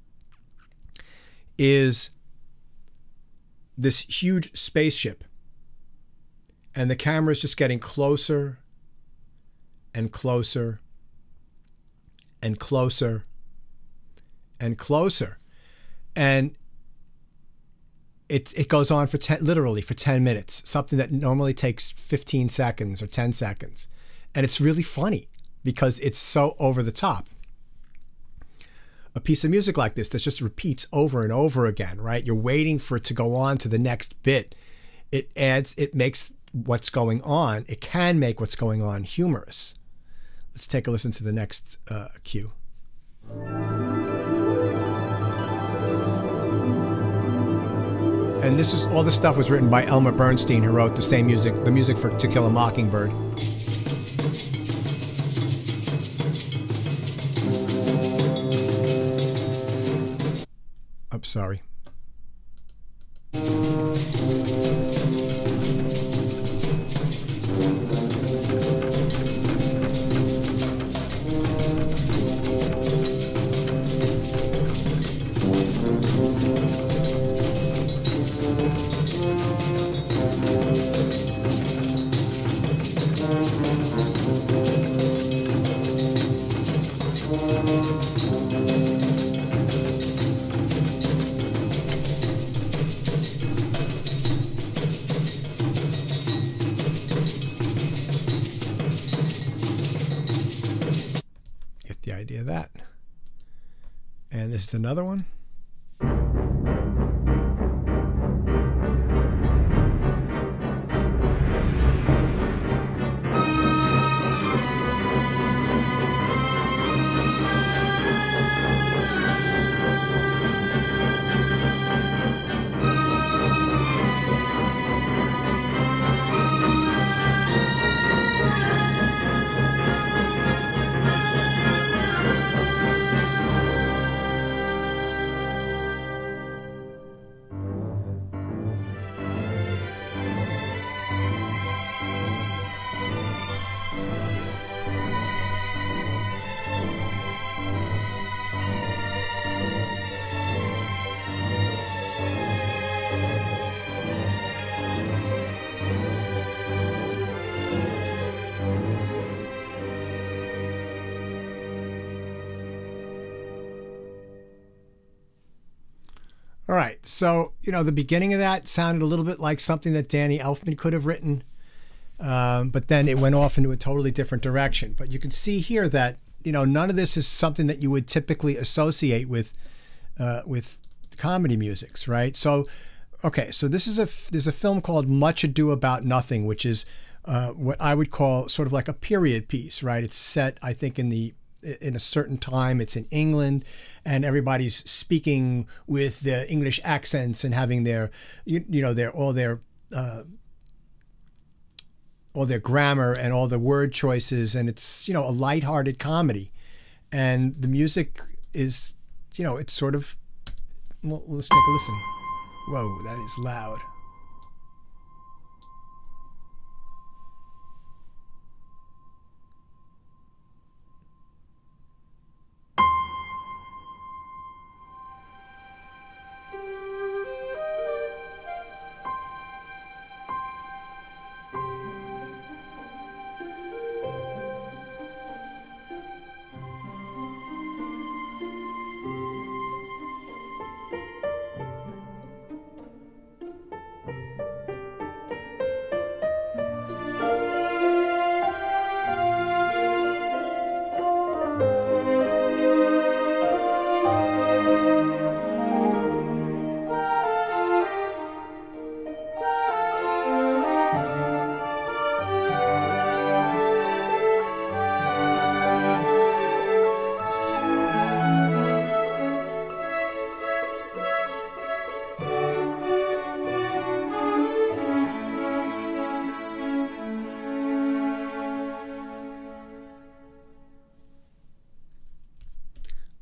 is this huge spaceship, and the camera is just getting closer and closer and closer and closer. And it, it goes on for ten, literally for ten minutes, something that normally takes fifteen seconds or ten seconds. And it's really funny because it's so over the top. A piece of music like this that just repeats over and over again, right? You're waiting for it to go on to the next bit. It adds, it makes what's going on, it can make what's going on humorous. Let's take a listen to the next uh, cue. And this is, all this stuff was written by Elmer Bernstein, who wrote the same music, the music for To Kill a Mockingbird. I'm sorry. The idea of that. And this is another one. All right, so, you know, the beginning of that sounded a little bit like something that Danny Elfman could have written, um, but then it went off into a totally different direction. But you can see here that, you know, none of this is something that you would typically associate with uh, with comedy musics, right? So, okay, so this is a, there's a film called Much Ado About Nothing, which is uh, what I would call sort of like a period piece, right? It's set, I think, in the in a certain time. It's in England, and everybody's speaking with the English accents and having their, you, you know, their all their uh, all their grammar and all the word choices, and it's, you know, a lighthearted comedy, and the music is, you know, it's sort of, well, let's take a listen. Whoa, that is loud.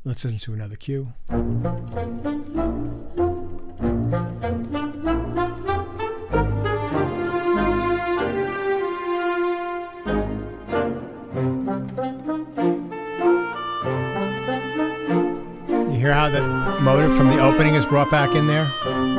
Let's listen to another cue. You hear how the motive from the opening is brought back in there?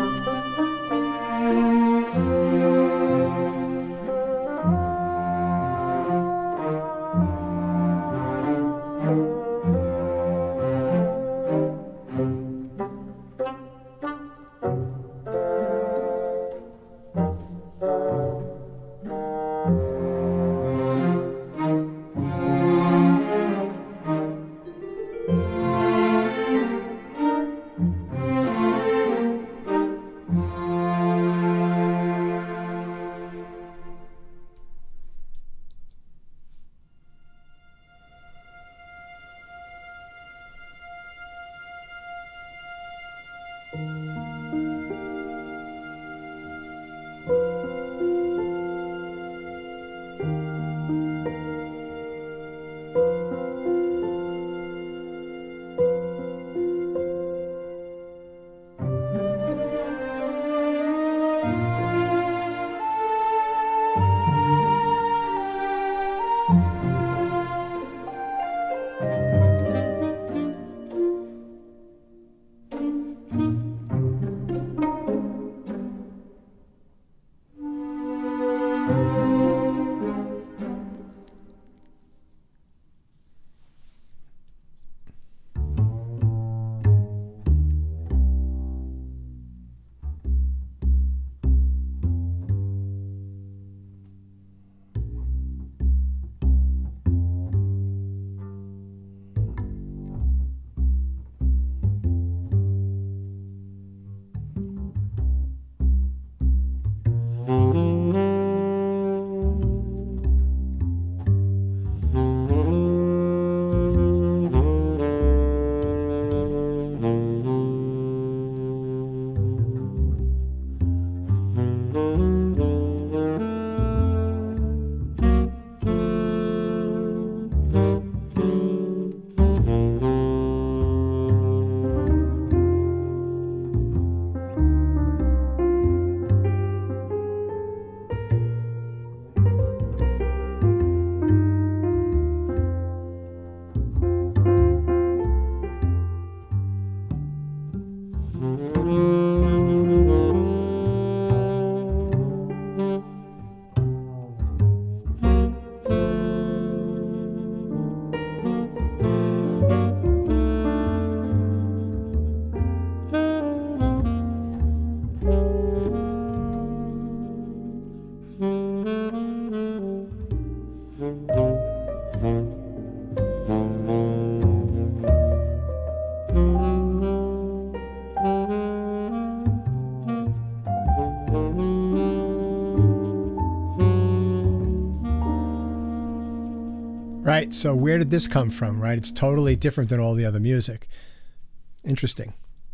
Right, so where did this come from, right? It's totally different than all the other music. Interesting.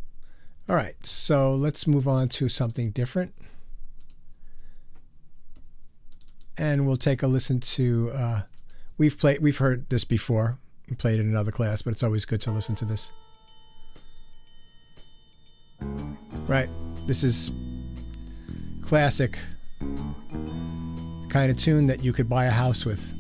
All right, so let's move on to something different. And we'll take a listen to, uh, we've played, we've heard this before. We played it in another class, but it's always good to listen to this. Right, this is classic kind of tune that you could buy a house with.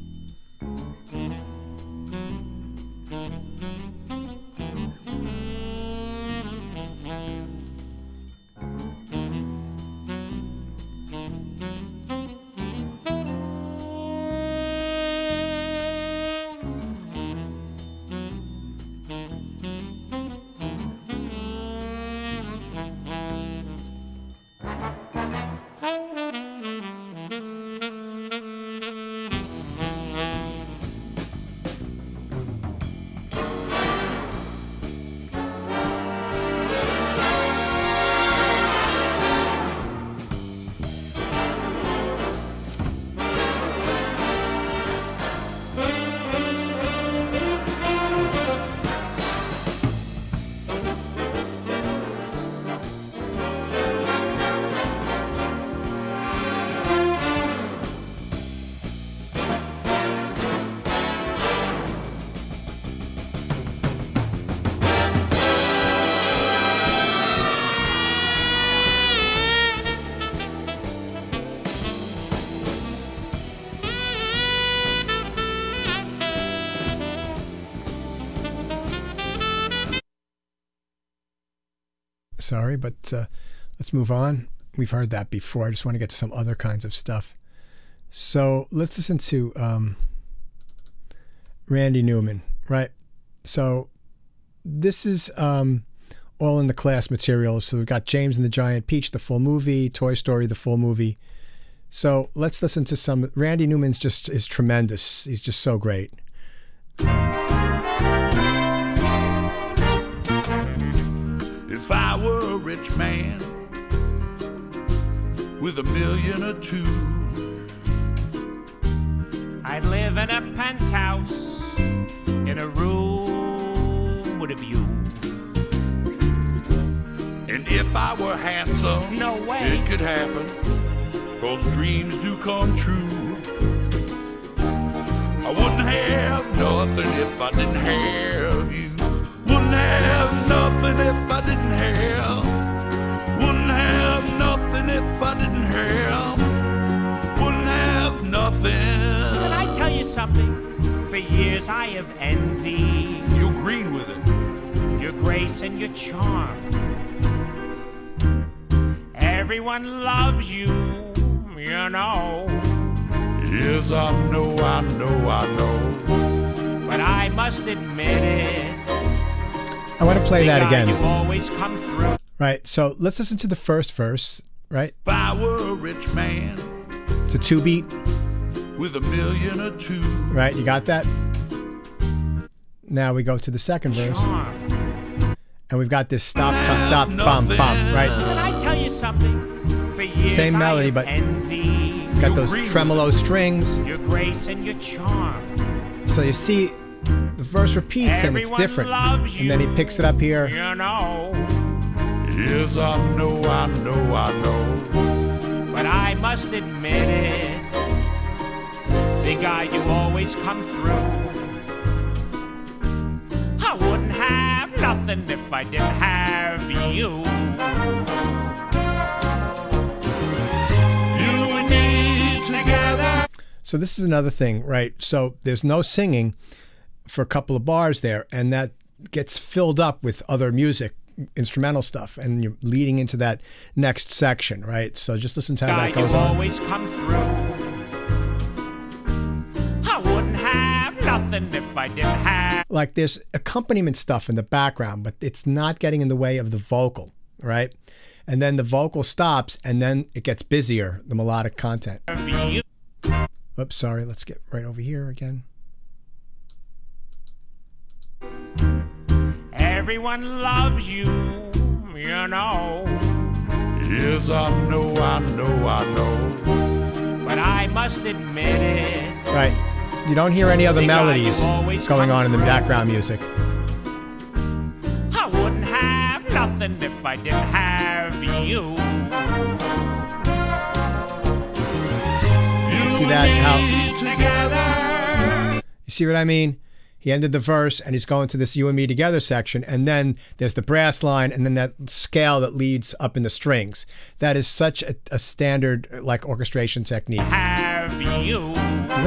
Sorry, but uh, let's move on. We've heard that before. I just want to get to some other kinds of stuff. So let's listen to um, Randy Newman, right? So this is um, all in the class materials. So we've got James and the Giant Peach, the full movie, Toy Story, the full movie. So let's listen to some. Randy Newman's just is tremendous. He's just so great. If I were a rich man with a million or two, I'd live in a penthouse in a room with a view. And if I were handsome, no way it could happen, 'cause dreams do come true. I wouldn't have nothing if I didn't have you. Wouldn't have nothing if I didn't have. Wouldn't have nothing if I didn't have. Wouldn't have nothing. Can I tell you something? For years I have envied. You agreed with it. Your grace and your charm. Everyone loves you, you know. Yes, I know, I know, I know. But I must admit it. I want to play that again. You always come through. Right, so let's listen to the first verse, right? If I were a rich man, it's a two beat. With a million or two. Right, you got that? Now we go to the second verse. And we've got this stop, top, top, bum, bum, right? Can I tell you something? For years Same melody, but envy. got those tremolo strings. Your grace and your charm. So you see, the verse repeats and it's different. And then he picks it up here. You know. Yes, I know, I know, I know. But I must admit it. Big guy, you always come through. I wouldn't have nothing if I didn't have you. You and me together. So this is another thing, right? So there's no singing for a couple of bars there, and that gets filled up with other music, instrumental stuff, and you're leading into that next section, right? So just listen to how that goes on. Always come through. I wouldn't have nothing if I didn't have. Like there's accompaniment stuff in the background, but it's not getting in the way of the vocal, right? And then the vocal stops, and then it gets busier, the melodic content. Oops, sorry. Let's get right over here again. Everyone loves you, you know. Yes, I know, I know, I know. But I must admit it. Right. You don't hear any other melodies going on in the background music. I wouldn't have nothing if I didn't have you. You see that? How? You see what I mean? He ended the verse and he's going to this you and me together section, and then there's the brass line and then that scale that leads up in the strings. That is such a, a standard like orchestration technique. Have you? You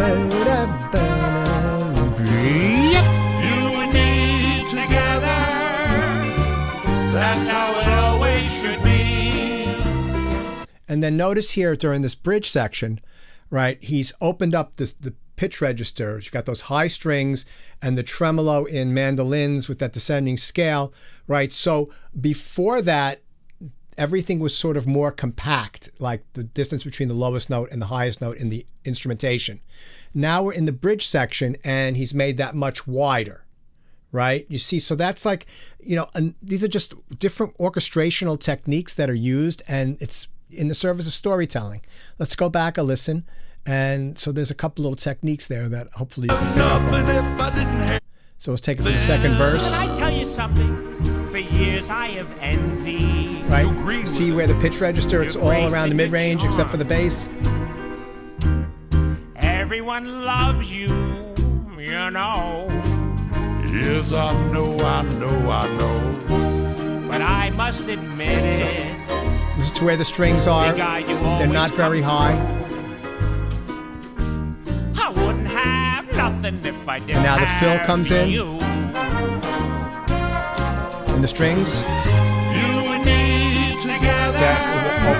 and me together. That's how it always should be. And then notice here during this bridge section, right, he's opened up this, the pitch register. You've got those high strings and the tremolo in mandolins with that descending scale, right? So before that, everything was sort of more compact, like the distance between the lowest note and the highest note in the instrumentation. Now we're in the bridge section and he's made that much wider, right? You see, so that's like, you know, and these are just different orchestrational techniques that are used, and it's in the service of storytelling. Let's go back a listen. And so there's a couple little techniques there that hopefully you can have. So let's take it from the second verse. Can I tell you something? For years I have envy. Right? See where the pitch register, it's all around the mid-range except for the bass. Everyone loves you, you know. Yes, I know, I know, I know. But I must admit it. So, this is where the strings are. They're not very high. I wouldn't have nothing if I didn't. And now the fill comes in. You. And the strings. You and me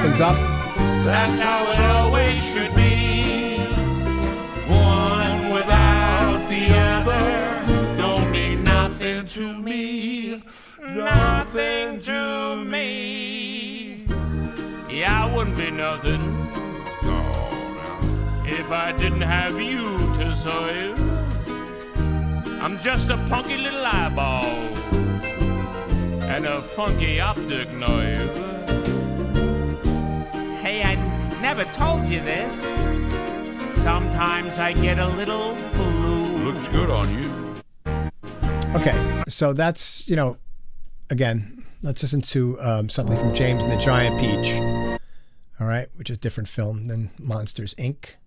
opens up. That's how it always should be. One without the other don't mean nothing to me. Nothing to me. Yeah, I wouldn't be nothing. Oh, no. If I didn't have you to serve. I'm just a punky little eyeball and a funky optic nerve. Hey, I never told you this. Sometimes I get a little blue. Looks good on you. Okay, so that's, you know, again, let's listen to um, something from James and the Giant Peach. All right, which is a different film than Monsters, Incorporated.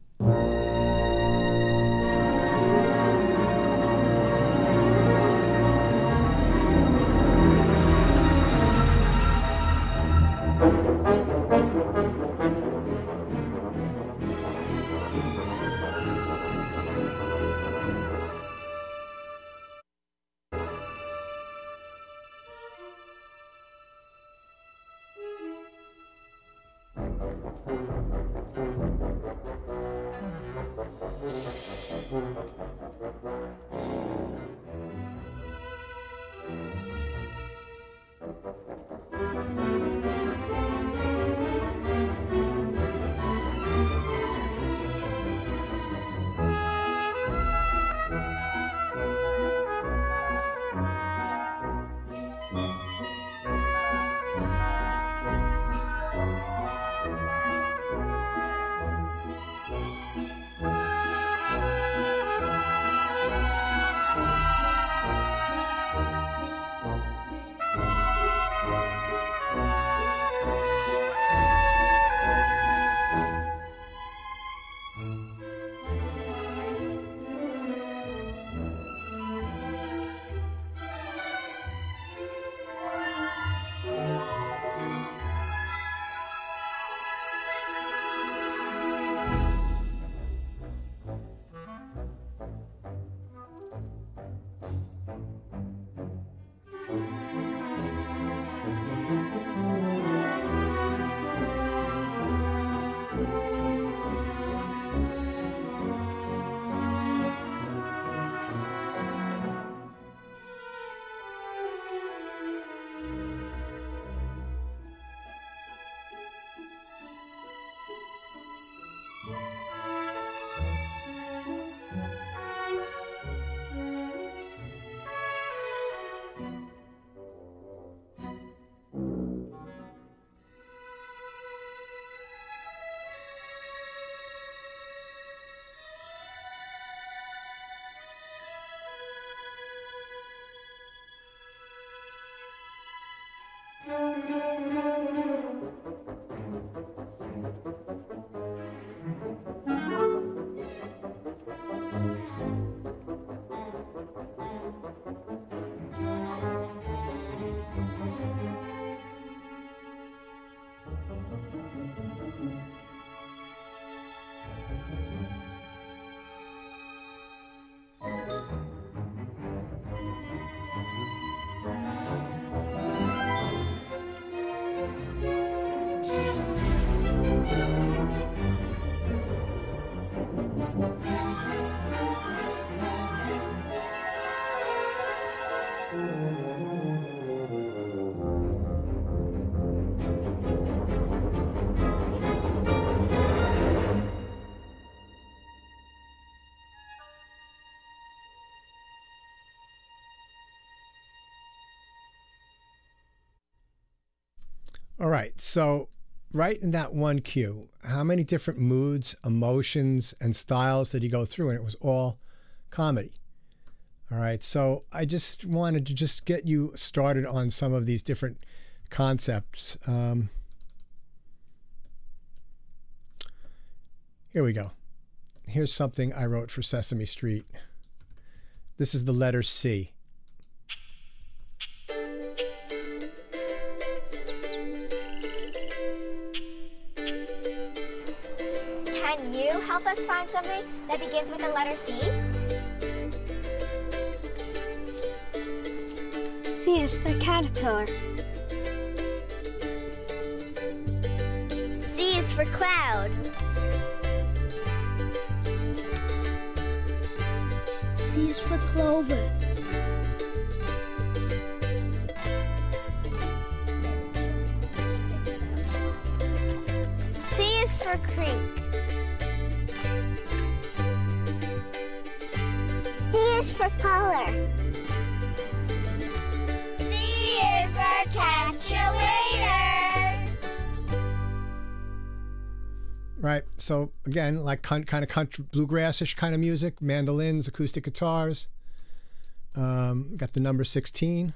All right, so right in that one cue, how many different moods, emotions, and styles did he go through? And it was all comedy. All right, so I just wanted to just get you started on some of these different concepts. Um, here we go. Here's something I wrote for Sesame Street. This is the letter C. Can you help us find something that begins with the letter C? C is the caterpillar. is for cloud. C is for clover. C is for creek. C is for color. C is for catch you later. Right. So again, like kind of country, bluegrassish kind of music, mandolins, acoustic guitars. Um, got the number sixteen.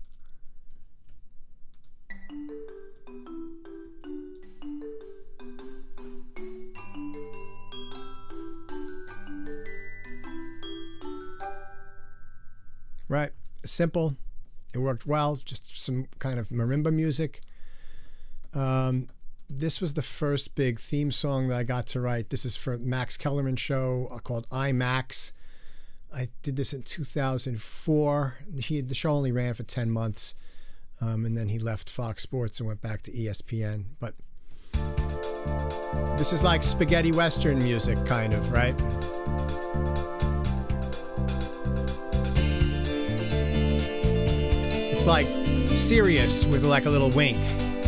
Right. Simple. It worked well. Just some kind of marimba music. Um, this was the first big theme song that I got to write. This is for Max Kellerman show uh, called I Max. I did this in two thousand four. He, the show only ran for ten months. Um, and then he left Fox Sports and went back to E S P N. But this is like spaghetti western music, kind of, right? It's like serious with like a little wink.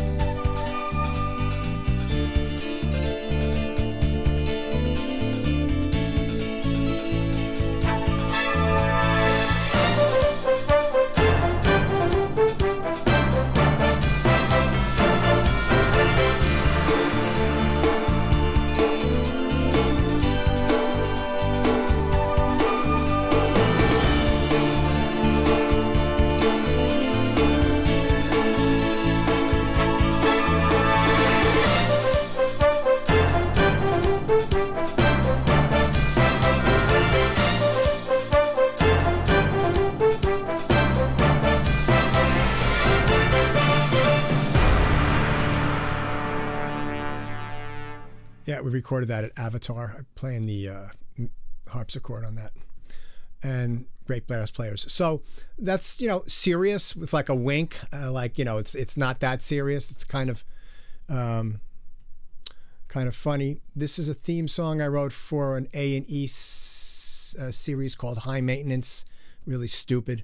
Yeah, we recorded that at Avatar. I'm playing the uh, harpsichord on that. And great brass players. So that's, you know, serious with like a wink. Uh, like, you know, it's it's not that serious. It's kind of um, kind of funny. This is a theme song I wrote for an A and E s uh, series called High Maintenance. Really stupid.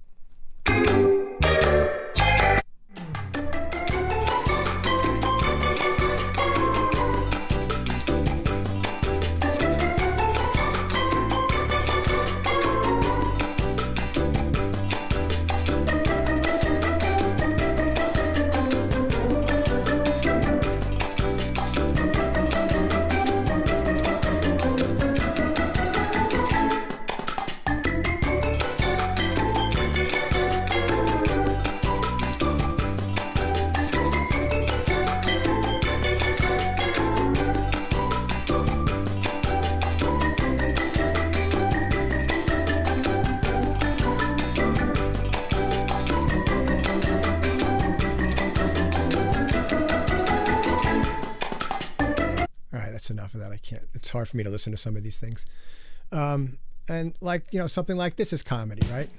Enough of that. I can't. It's hard for me to listen to some of these things. Um, and like, you know, something like this is comedy, right?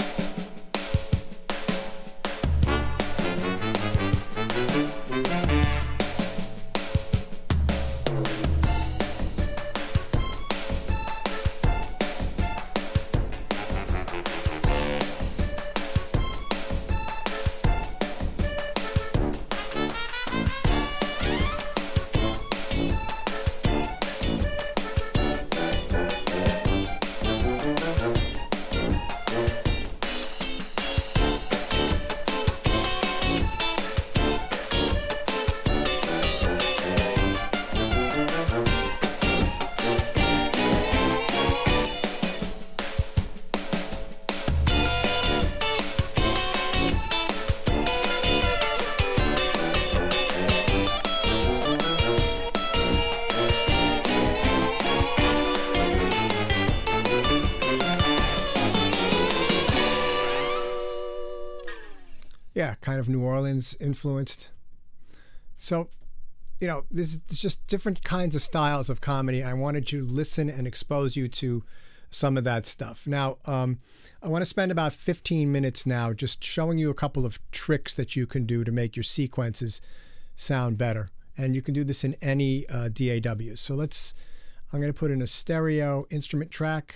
Yeah, kind of New Orleans influenced. So, you know, this is just different kinds of styles of comedy. I wanted you to listen and expose you to some of that stuff. Now, um, I want to spend about fifteen minutes now just showing you a couple of tricks that you can do to make your sequences sound better. And you can do this in any uh, D A W. So let's, I'm going to put in a stereo instrument track.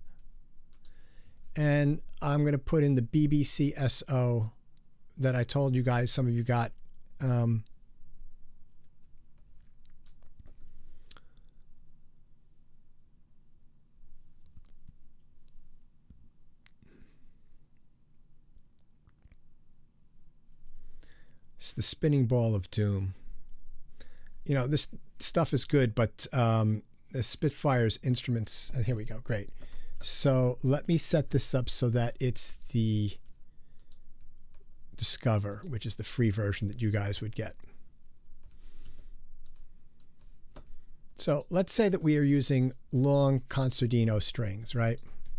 And I'm going to put in the B B C S O that I told you guys, some of you got. Um, it's the spinning ball of doom. You know, this stuff is good, but um, the Spitfire's instruments, and here we go, great. So let me set this up so that it's the Discover, which is the free version that you guys would get. So let's say that we are using long concertino strings, right?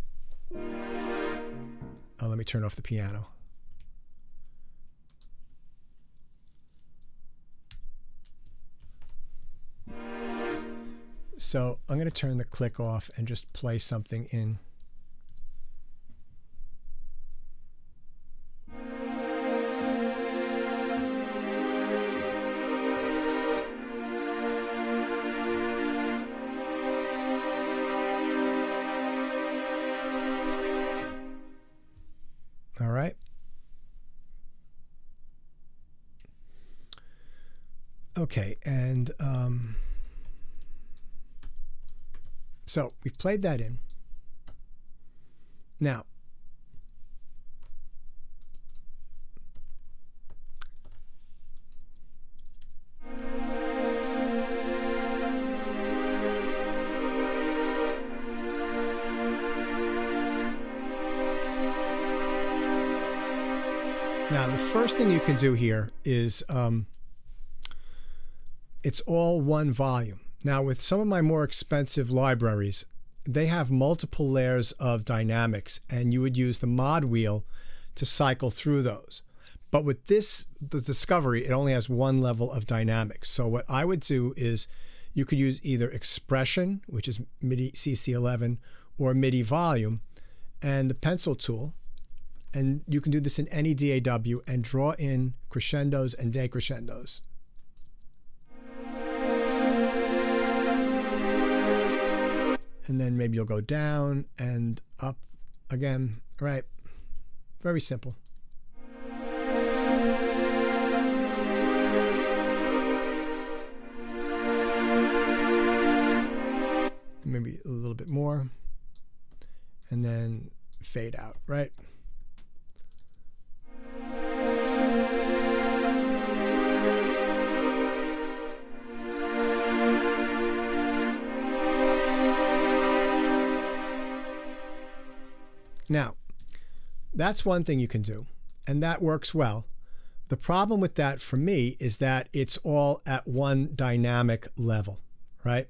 Oh, let me turn off the piano. So I'm going to turn the click off and just play something in. All right. Okay, and um, so we've played that in. Now, Now, the first thing you can do here is um, it's all one volume. Now, with some of my more expensive libraries, they have multiple layers of dynamics, and you would use the mod wheel to cycle through those. But with this, the Discovery, it only has one level of dynamics. So what I would do is you could use either expression, which is MIDI C C eleven, or MIDI volume, and the pencil tool. And you can do this in any D A W and draw in crescendos and decrescendos. And then maybe you'll go down and up again. All right. Very simple. Maybe a little bit more. And then fade out, right? Now, that's one thing you can do, and that works well. The problem with that for me is that it's all at one dynamic level, right?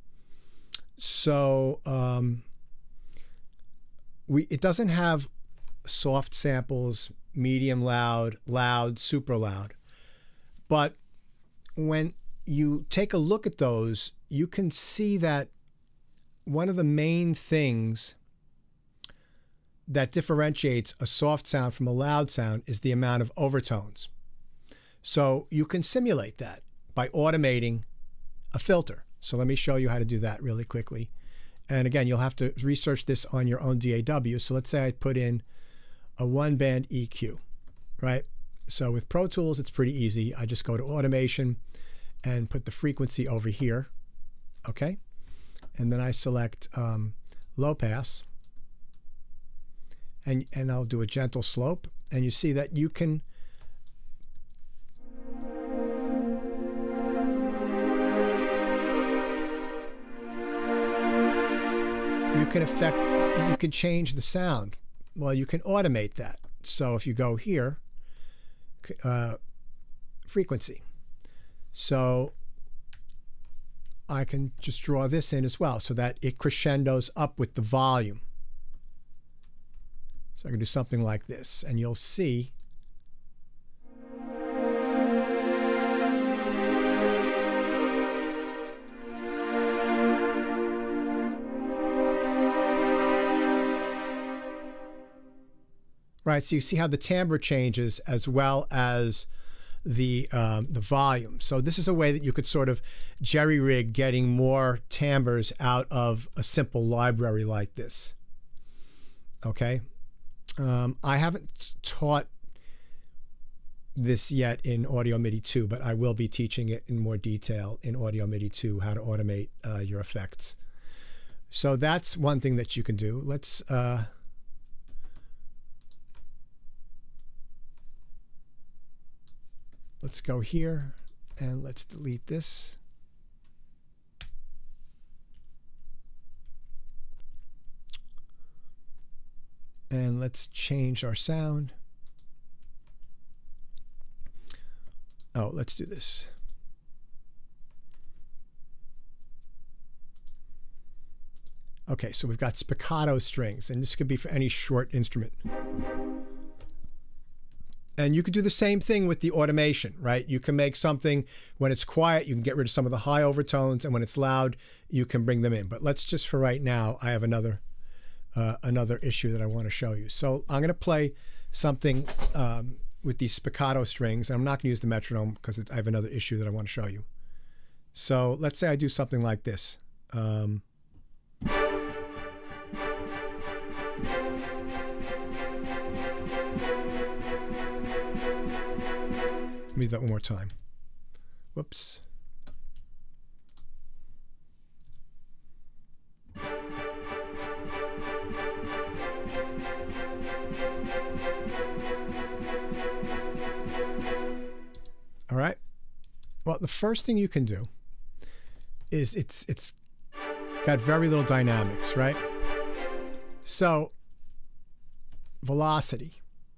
So um, we it doesn't have soft samples, medium loud, loud, super loud. But when you take a look at those, you can see that one of the main things that differentiates a soft sound from a loud sound is the amount of overtones. So you can simulate that by automating a filter. So let me show you how to do that really quickly. And again, you'll have to research this on your own D A W. So let's say I put in a one band E Q, right? So with Pro Tools, it's pretty easy. I just go to automation and put the frequency over here, okay? And then I select um, low pass. And, and I'll do a gentle slope, and you see that you can you can affect you can change the sound. Well, you can automate that. So if you go here, uh, frequency. So I can just draw this in as well so that it crescendos up with the volume. So I can do something like this, and you'll see right, so you see how the timbre changes as well as the um, the volume. So this is a way that you could sort of jerry-rig getting more timbres out of a simple library like this. Okay, um, I haven't taught this yet in Audio MIDI two, but I will be teaching it in more detail in Audio MIDI two, how to automate uh, your effects. So that's one thing that you can do. Let's uh, let's go here and let's delete this. And let's change our sound. Oh, let's do this. Okay, so we've got spiccato strings, and this could be for any short instrument. And you could do the same thing with the automation, right? You can make something, when it's quiet, you can get rid of some of the high overtones, and when it's loud, you can bring them in. But let's just, for right now, I have another uh, another issue that I want to show you. So I'm going to play something um, with these spiccato strings. I'm not going to use the metronome because I have another issue that I want to show you. So let's say I do something like this. Um, Let me do that one more time. Whoops. All right. Well, the first thing you can do is it's it's got very little dynamics, right? So velocity.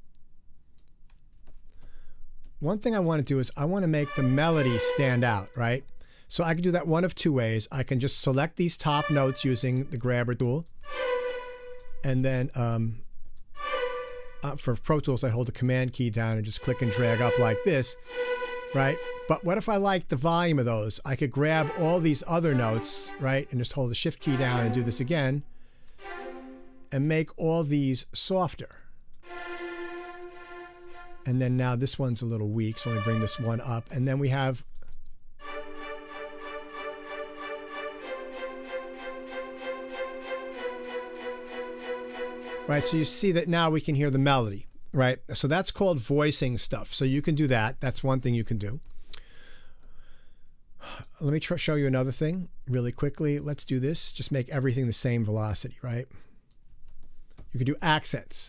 One thing I want to do is I want to make the melody stand out, right? So I can do that one of two ways. I can just select these top notes using the grabber tool. And then um, uh, for Pro Tools, I hold the Command key down and just click and drag up like this, right? But what if I like the volume of those? I could grab all these other notes, right? And just hold the Shift key down and do this again. And make all these softer. And then now this one's a little weak, so let me bring this one up. And then we have right, so you see that now we can hear the melody, right? So that's called voicing stuff. So you can do that. That's one thing you can do. Let me try, show you another thing really quickly. Let's do this. Just make everything the same velocity, right? You can do accents.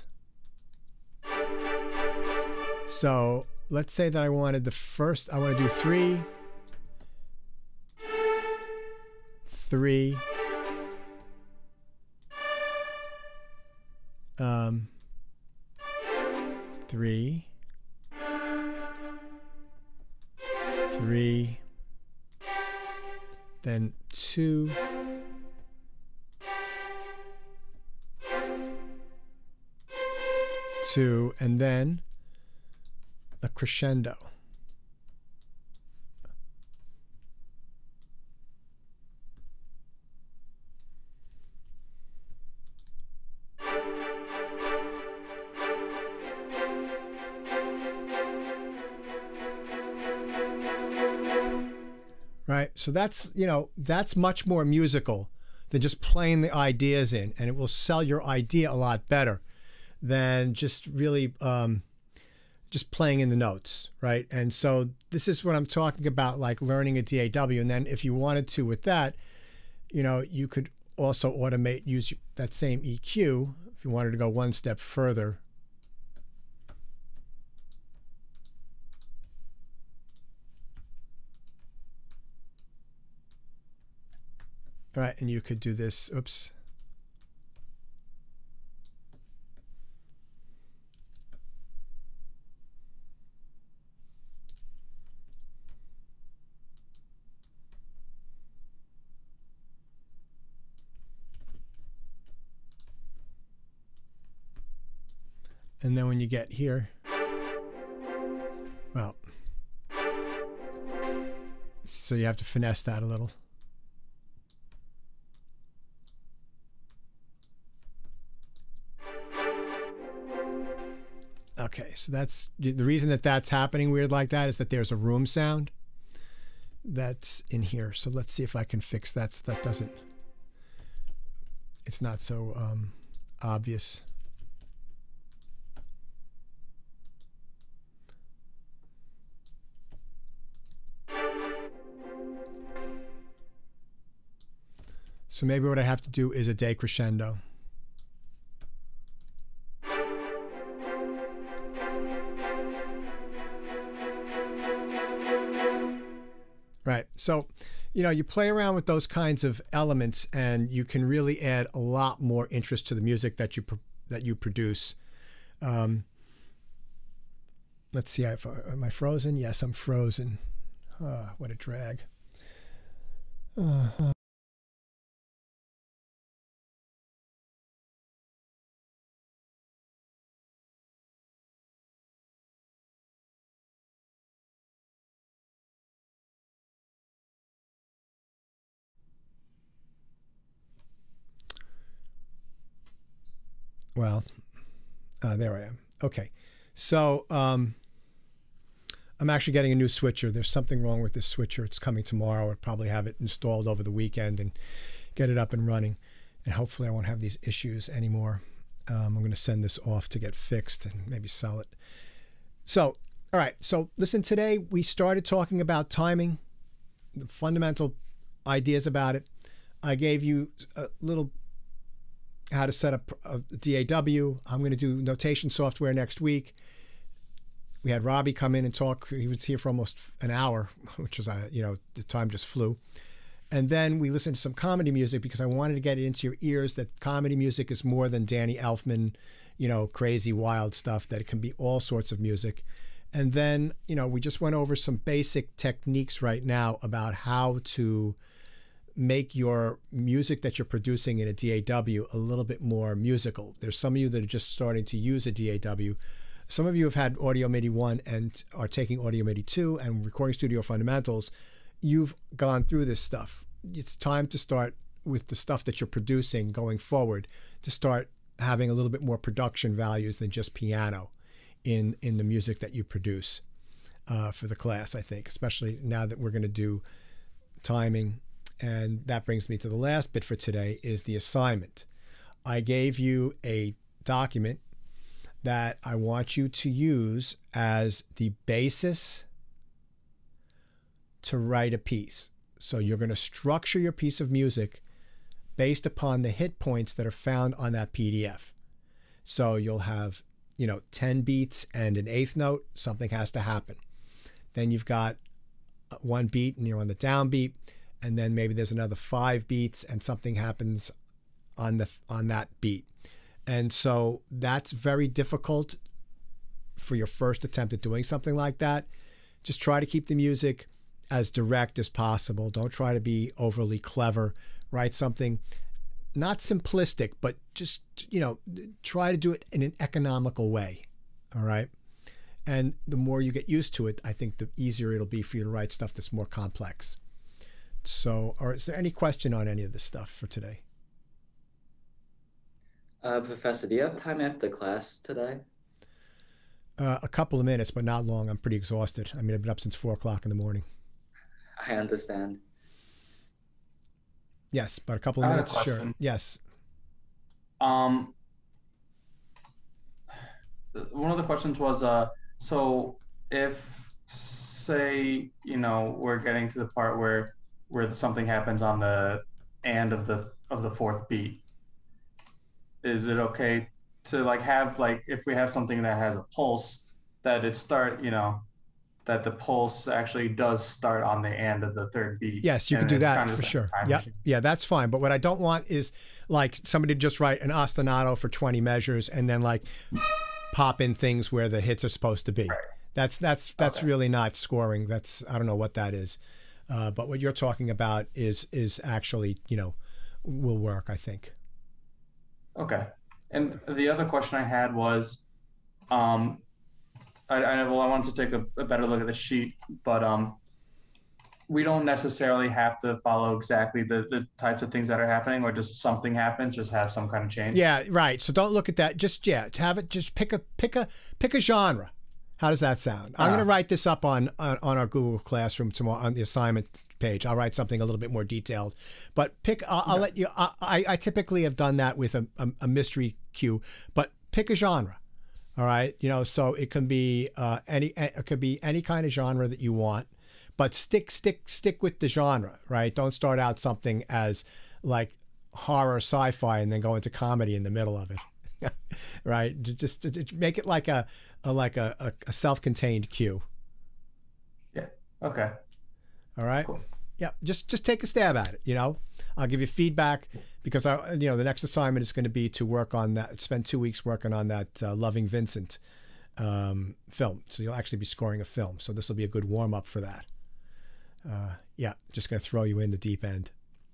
So let's say that I wanted the first, I want to do three, three, um, three, three, then two, two, and then a crescendo. Right, so that's, you know, that's much more musical than just playing the ideas in, and it will sell your idea a lot better than just really um, just playing in the notes, right? And so this is what I'm talking about, like learning a D A W. And then if you wanted to with that, you know, you could also automate, use that same E Q if you wanted to go one step further. All right, and you could do this, oops. And then when you get here, well, so you have to finesse that a little. Okay, so that's the reason that that's happening weird like that is that there's a room sound that's in here. So let's see if I can fix that so that doesn't, it's not so um, obvious. So maybe what I have to do is a decrescendo. Right. So, you know, you play around with those kinds of elements and you can really add a lot more interest to the music that you that you produce. Um, let's see. If, am I frozen? Yes, I'm frozen. Uh, what a drag. Uh, uh. Well, uh, there I am. Okay. So um, I'm actually getting a new switcher. There's something wrong with this switcher. It's coming tomorrow. I'll probably have it installed over the weekend and get it up and running. And hopefully I won't have these issues anymore. Um, I'm going to send this off to get fixed and maybe sell it. So, all right. So listen, today we started talking about timing, the fundamental ideas about it. I gave you a little how to set up a D A W. I'm going to do notation software next week. We had Robby come in and talk. He was here for almost an hour, which was, uh, you know, the time just flew. And then we listened to some comedy music because I wanted to get it into your ears that comedy music is more than Danny Elfman, you know, crazy, wild stuff, that it can be all sorts of music. And then, you know, we just went over some basic techniques right now about how to make your music that you're producing in a D A W a little bit more musical. There's some of you that are just starting to use a D A W. Some of you have had Audio MIDI one and are taking Audio MIDI two and Recording Studio Fundamentals. You've gone through this stuff. It's time to start with the stuff that you're producing going forward, to start having a little bit more production values than just piano in, in the music that you produce uh, for the class, I think, especially now that we're going to do timing. And that brings me to the last bit for today, is the assignment. I gave you a document that I want you to use as the basis to write a piece. So you're going to structure your piece of music based upon the hit points that are found on that P D F. So you'll have, you know, ten beats and an eighth note. Something has to happen. Then you've got one beat and you're on the downbeat. And then maybe there's another five beats and something happens on the on that beat. And so that's very difficult for your first attempt at doing something like that. Just try to keep the music as direct as possible. Don't try to be overly clever. Write something not simplistic, but just, you know, try to do it in an economical way. All right. And the more you get used to it, I think the easier it'll be for you to write stuff that's more complex. So, or is there any question on any of this stuff for today? Uh, Professor, do you have time after class today? Uh, a couple of minutes, but not long. I'm pretty exhausted. I mean, I've been up since four o'clock in the morning. I understand. Yes, but a couple of I had a minutes, sure. question. Yes. Um, one of the questions was, uh, so if, say, you know, we're getting to the part where where something happens on the end of the of the fourth beat, is it okay to like have like if we have something that has a pulse, that it start, you know, that the pulse actually does start on the end of the third beat? Yes, you can and do it's that kind of for like sure. a time Yeah, machine. yeah, that's fine. But what I don't want is like somebody to just write an ostinato for twenty measures and then like pop in things where the hits are supposed to be. Right. That's that's that's Okay. really not scoring. That's, I don't know what that is. Uh, but what you're talking about is is actually, you know, will work, I think. Okay. And the other question I had was, um, I, I well, I wanted to take a, a better look at the sheet, but um, we don't necessarily have to follow exactly the, the types of things that are happening, or just something happens, just have some kind of change. Yeah, right. So don't look at that. Just yeah, have it. Just pick a pick a pick a genre. How does that sound? I'm Uh, going to write this up on, on on our Google Classroom tomorrow on the assignment page. I'll write something a little bit more detailed. But pick. I'll, I'll Okay. let you. I, I I typically have done that with a, a a mystery cue. But pick a genre. All right. You know, so it can be uh, any. It could be any kind of genre that you want. But stick stick stick with the genre. Right. Don't start out something as like horror sci-fi and then go into comedy in the middle of it. Right, just, just make it like a, a like a, a, a self-contained cue. Yeah. Okay. All right. Cool. Yeah. Just just take a stab at it. You know, I'll give you feedback because I you know the next assignment is going to be to work on that. Spend two weeks working on that uh, Loving Vincent um, film. So you'll actually be scoring a film. So this will be a good warm up for that. Uh, yeah. Just going to throw you in the deep end.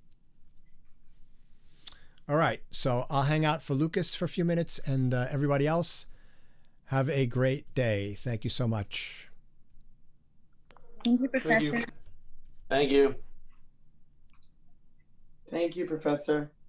All right, so I'll hang out for Lucas for a few minutes, and uh, everybody else, have a great day. Thank you so much. Thank you, Professor. Thank you. Thank you. Thank you, Professor.